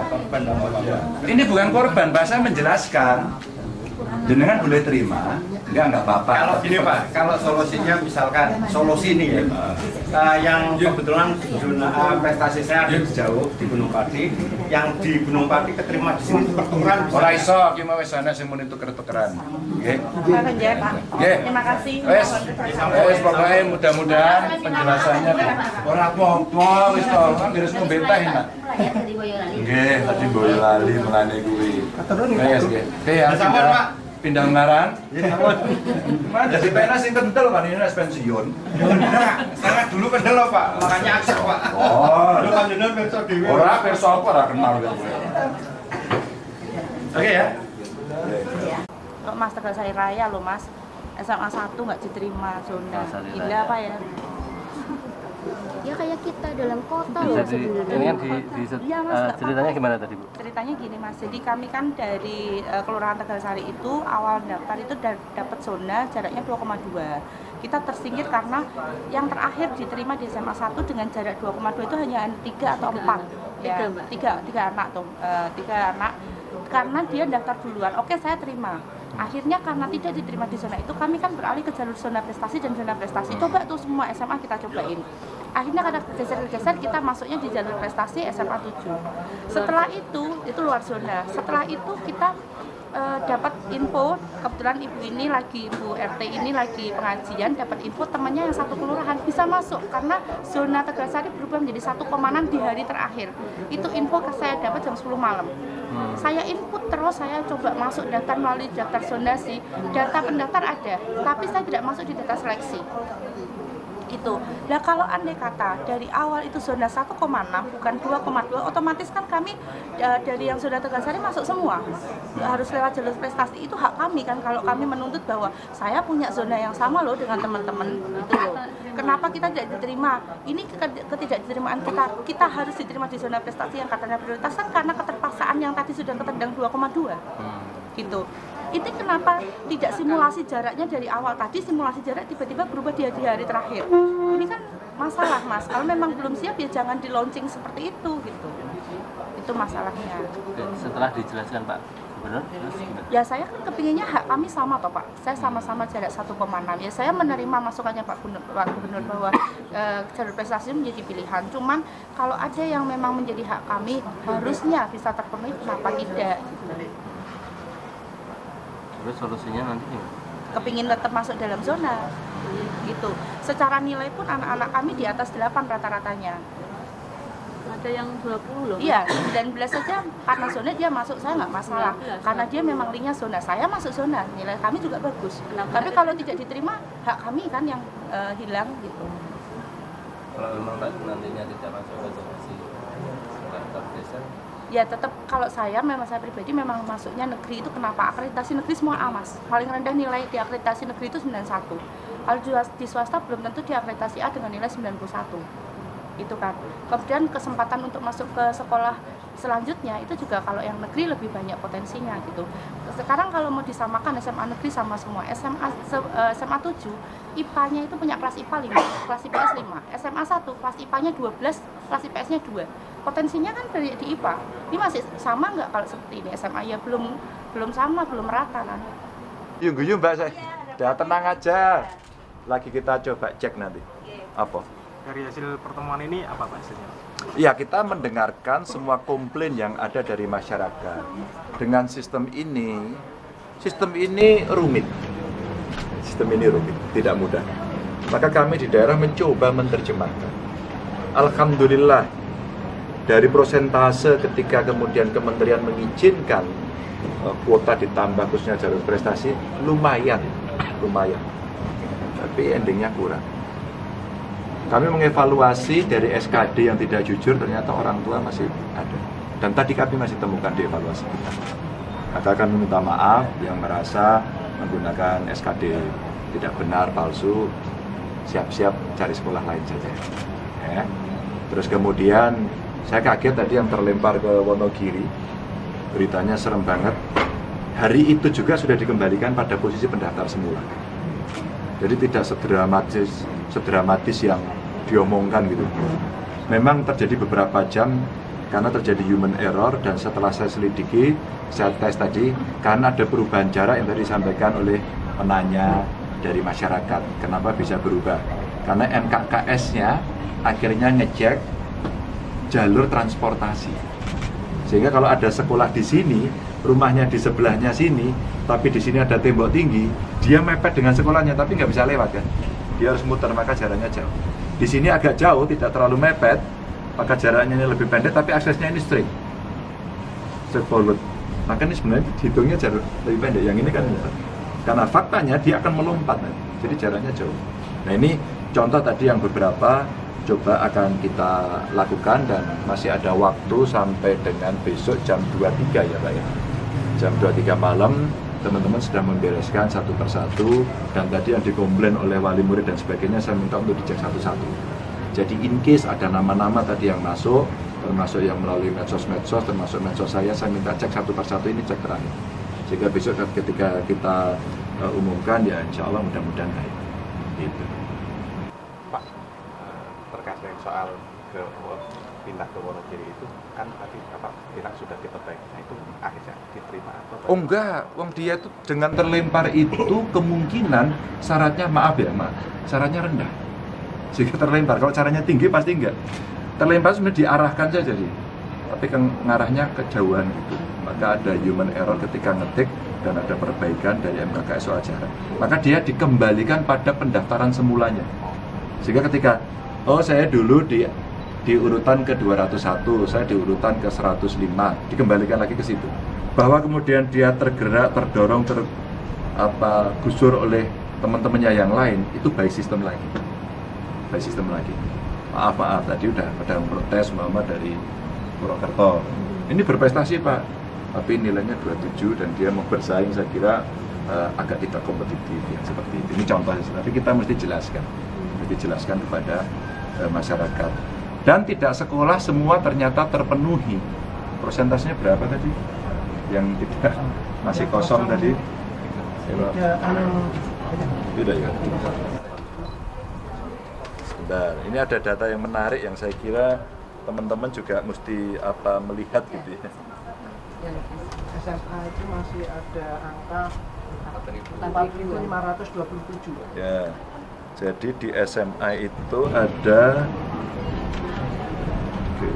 Ini bukan korban, Pak, saya menjelaskan. Jenengan boleh terima, enggak enggak apa-apa. Kalau gini Pak, kalau solusinya misalkan solusi ini ya, uh, yang kebetulan zona uh, prestasi saya ada jauh di Gunung Pati, yang di Gunung Pati keterima di sini pertukaran. Ora iso, ki mau wis ana sing muni tuker-tukeran. Nggih. Pak Penjaya Pak. Nggih. Terima kasih. Wes, wes pokoke mudah-mudahan penjelasannya ora apa-apa wis to, kan terus ngombe teh enak. Tadi Boyolali. Nggih, tadi Boyolali melane kuwi. Wes nggih. Oke, ya. Sampun Pak. pindah Ungaran. Mana jadi P N S yang kental kan ini pensiun. Saya dulu kenal loh Pak, makanya akses Pak. Oh, dulu panjenengan perso dhewe. Ora perso apa ora kenal gitu. Oke ya. Kalau Mas Tegal Sari Raya loh Mas, S M A satu nggak diterima zona. Gila apa ya? Ya kayak kita dalam kota loh Jadi, sebenarnya. ini kan di, di Iya, Mas, uh, nggak ceritanya apa-apa. gimana tadi Bu? Ceritanya gini Mas, jadi kami kan dari uh, Kelurahan Tegal Sari itu awal daftar itu da- dapat zona jaraknya dua koma dua. Kita tersingkir karena yang terakhir diterima di S M A satu dengan jarak dua koma dua itu hanya tiga atau empat. Ya, Tiga, Mbak. tiga, tiga anak tuh, uh, tiga anak. Karena dia daftar duluan, oke saya terima. Akhirnya karena tidak diterima di zona itu, kami kan beralih ke jalur zona prestasi dan zona prestasi. Coba tuh semua S M A kita cobain. Akhirnya karena geser-geser kita masuknya di jalur prestasi S M A tujuh. Setelah itu, itu luar zona. Setelah itu kita uh, dapat info, kebetulan ibu ini lagi, ibu R T ini lagi pengajian, dapat info temannya yang satu kelurahan bisa masuk karena zona Tegal Sari berubah menjadi satu koma enam di hari terakhir. Itu info saya dapat jam sepuluh malam. Saya input terus, saya coba masuk daftar melalui daftar zonasi, data pendaftar ada, tapi saya tidak masuk di data seleksi. Itu. Nah kalau andai kata dari awal itu zona satu koma enam bukan dua koma dua, otomatis kan kami uh, dari yang zona Tegal Sari masuk semua. Harus lewat jalur prestasi, itu hak kami kan kalau kami menuntut bahwa saya punya zona yang sama loh dengan teman-teman itu loh. Kenapa kita tidak diterima? Ini ketidakditerimaan kita. Kita harus diterima di zona prestasi yang katanya prioritas kan karena keterpaksaan yang tadi sudah ketendang dua koma dua. Gitu. Itu kenapa tidak simulasi jaraknya dari awal, tadi simulasi jarak tiba-tiba berubah di hari, hari terakhir. Ini kan masalah Mas, kalau memang belum siap ya jangan di launching seperti itu gitu. Itu masalahnya. Oke, setelah dijelaskan Pak Gubernur, terus gimana? Ya saya kan kepinginnya hak kami sama toh Pak, saya sama-sama jarak satu koma enam. Ya saya menerima masukannya Pak Gubernur, Pak Gubernur bahwa e, jalur prestasi menjadi pilihan. Cuman kalau ada yang memang menjadi hak kami harusnya bisa terpenuhi, kenapa tidak gitu. Terus solusinya nanti gimana? Kepingin tetap masuk dalam zona gitu. Secara nilai pun anak-anak kami di atas delapan rata-ratanya. Ada yang dua puluh loh. Iya, sembilan belas saja karena zona dia masuk, saya nggak masalah. Karena dia memang linknya zona, saya masuk zona, nilai kami juga bagus. Tapi kalau tidak diterima, hak kami kan yang uh, hilang gitu. Kalau memang nantinya tidak masuk ke zonasi daftar desa, Ya tetap kalau saya memang saya pribadi memang masuknya negeri itu kenapa? Akreditasi negeri semua A Mas. Paling rendah nilai di akreditasi negeri itu sembilan puluh satu. Kalau di swasta belum tentu di akreditasi A dengan nilai sembilan puluh satu. Itu kan. Kemudian kesempatan untuk masuk ke sekolah selanjutnya itu juga kalau yang negeri lebih banyak potensinya gitu. Sekarang kalau mau disamakan S M A negeri sama semua S M A S M A tujuh, I P A-nya itu punya kelas I P A lima, kelas I P S lima. S M A satu kelas I P A-nya dua belas, kelas I P S-nya dua. Potensinya kan dari di I P A. Ini masih sama nggak kalau seperti ini? S M A ya belum belum sama, belum rata kan. Yuk-yuk Mbak saya. Udah tenang aja. Lagi kita coba cek nanti. Apa? Dari hasil pertemuan ini apa Pak hasilnya? Ya, kita mendengarkan semua komplain yang ada dari masyarakat. Dengan sistem ini, sistem ini rumit. Sistem ini rumit, tidak mudah. Maka kami di daerah mencoba menerjemahkan. Alhamdulillah, dari prosentase ketika kemudian kementerian mengizinkan uh, kuota ditambah khususnya jalur prestasi, lumayan, lumayan. Tapi endingnya kurang. Kami mengevaluasi dari S K D yang tidak jujur, ternyata orang tua masih ada. Dan tadi kami masih temukan di evaluasi kita. Maka kami meminta maaf yang merasa menggunakan S K D tidak benar, palsu, siap-siap cari sekolah lain saja. Ya. Terus kemudian saya kaget tadi yang terlempar ke Wonogiri, beritanya serem banget. Hari itu juga sudah dikembalikan pada posisi pendaftar semula. Jadi tidak sedramatis, sedramatis yang diomongkan gitu. Memang terjadi beberapa jam karena terjadi human error, dan setelah saya selidiki, saya tes tadi, karena ada perubahan jarak yang tadi disampaikan oleh penanya dari masyarakat. Kenapa bisa berubah? Karena N K K S-nya akhirnya ngecek jalur transportasi. Sehingga kalau ada sekolah di sini, rumahnya di sebelahnya sini, tapi di sini ada tembok tinggi, dia mepet dengan sekolahnya, tapi nggak bisa lewat kan? Dia harus muter, maka jaraknya jauh. Di sini agak jauh, tidak terlalu mepet, maka jaraknya ini lebih pendek, tapi aksesnya ini straight, straight forward. Maka ini sebenarnya hitungnya jalur lebih pendek. Yang ini kan karena faktanya dia akan melompat, jadi jaraknya jauh. Nah ini contoh tadi yang beberapa coba akan kita lakukan dan masih ada waktu sampai dengan besok jam dua puluh tiga ya Pak ya. Jam dua puluh tiga malam teman-teman sudah membereskan satu persatu dan tadi yang dikomplain oleh wali murid dan sebagainya saya minta untuk dicek satu-satu. Jadi in case ada nama-nama tadi yang masuk, termasuk yang melalui medsos-medsos, termasuk medsos saya, saya minta cek satu persatu ini cek terakhir. Sehingga besok ketika kita uh, umumkan ya insya Allah mudah-mudahan baik. Gitu. Pak, terkait dengan soal ke pindah ke Wonogiri itu kan tadi apa bilang sudah diperbaiki, nah itu akhirnya diterima atau oh enggak, wong dia itu dengan terlempar itu kemungkinan syaratnya maaf ya mak, syaratnya rendah sehingga terlempar. Kalau caranya tinggi pasti enggak. Terlempar sebenarnya diarahkan saja sih, tapi kan ngarahnya kejauhan gitu. Maka ada human error ketika ngetik dan ada perbaikan dari M K K S soal jarak. Maka dia dikembalikan pada pendaftaran semulanya. Sehingga ketika oh saya dulu di di urutan ke dua ratus satu, saya di urutan ke seratus lima, dikembalikan lagi ke situ. Bahwa kemudian dia tergerak, terdorong, ter apa gusur oleh teman-temannya yang lain, itu by system lagi. By system lagi. Maaf maaf tadi udah pada protes mama dari Purwokerto. Ini berprestasi Pak, tapi nilainya dua puluh tujuh dan dia mau bersaing saya kira uh, agak tidak kompetitif ya seperti itu. Ini contoh, tapi kita mesti jelaskan, mesti jelaskan kepada uh, masyarakat. Dan tidak sekolah semua ternyata terpenuhi. Prosentasenya berapa tadi? Yang tidak masih kosong tadi? Tidak ya. Sebentar, ini ada data yang menarik yang saya kira teman-teman juga mesti apa melihat gitu ya. Yang S M A itu masih ada angka empat ribu lima ratus dua puluh tujuh. Ya. Jadi di S M A itu ada Oke.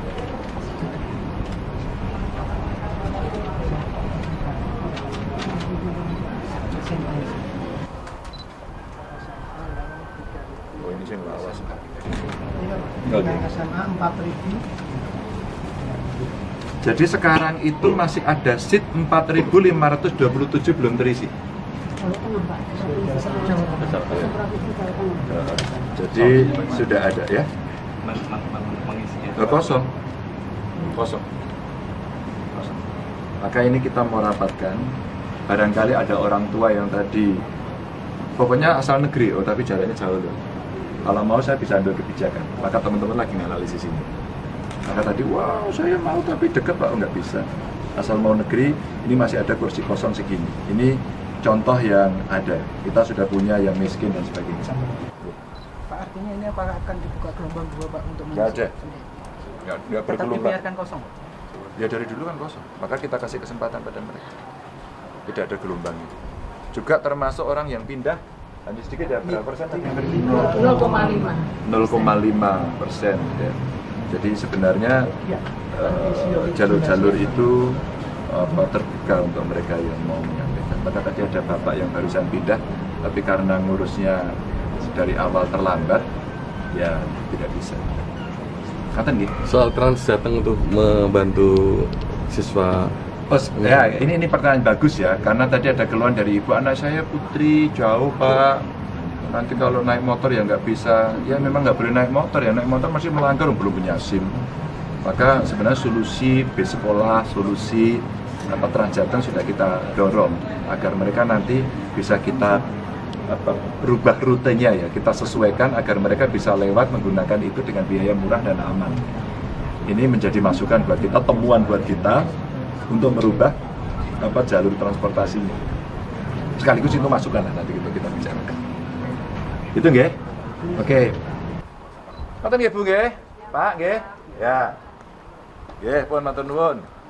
Oh ini sih lawas. Yang S M A empat ribu. Jadi sekarang itu masih ada seat empat ribu lima ratus dua puluh tujuh belum terisi. Jadi sudah ada ya. Kosong. Kosong. Kosong. Maka ini kita mau rapatkan. Barangkali ada orang tua yang tadi pokoknya asal negeri, oh tapi jaraknya jauh loh. Kalau mau saya bisa ambil kebijakan. Maka teman-teman lagi nganalisis ini. Maka tadi, wow saya mau tapi dekat Pak, oh nggak bisa. Asal mau negeri, ini masih ada kursi kosong segini. Ini contoh yang ada. Kita sudah punya yang miskin dan sebagainya. Pak, artinya ini apakah akan dibuka gelombang dua Pak untuk nggak ada. Nggak, nggak bergelombang. Tetap dibiarkan kosong? Ya dari dulu kan kosong. Maka kita kasih kesempatan pada mereka. Tidak ada gelombang itu. Juga termasuk orang yang pindah. Hanya sedikit ya, berapa persen tadi? nol koma lima. nol koma lima persen ya. Jadi sebenarnya jalur-jalur uh, itu apa, terbuka untuk mereka yang mau menyampaikan. Maka tadi ada bapak yang barusan pindah, tapi karena ngurusnya dari awal terlambat, ya tidak bisa. Katen gitu. Soal Trans datang untuk membantu siswa. Oh, ya, ini ini pertanyaan bagus ya, karena tadi ada keluhan dari ibu, anak saya Putri jauh Pak, nanti kalau naik motor ya nggak bisa. Ya memang nggak boleh naik motor ya, naik motor masih melanggar, belum punya SIM. Maka sebenarnya solusi bis sekolah, solusi apa Transjateng sudah kita dorong agar mereka nanti bisa kita apa, berubah rutenya ya, kita sesuaikan agar mereka bisa lewat menggunakan itu dengan biaya murah dan aman. Ini menjadi masukan buat kita, temuan buat kita untuk merubah apa jalur transportasinya. Sekaligus itu masukan lah nanti kita kita bicarakan. Itu nggih? Oke. Ngoten nggih Bu nggih? Pak nggih? Ya. Nggih, pun matur nuwun.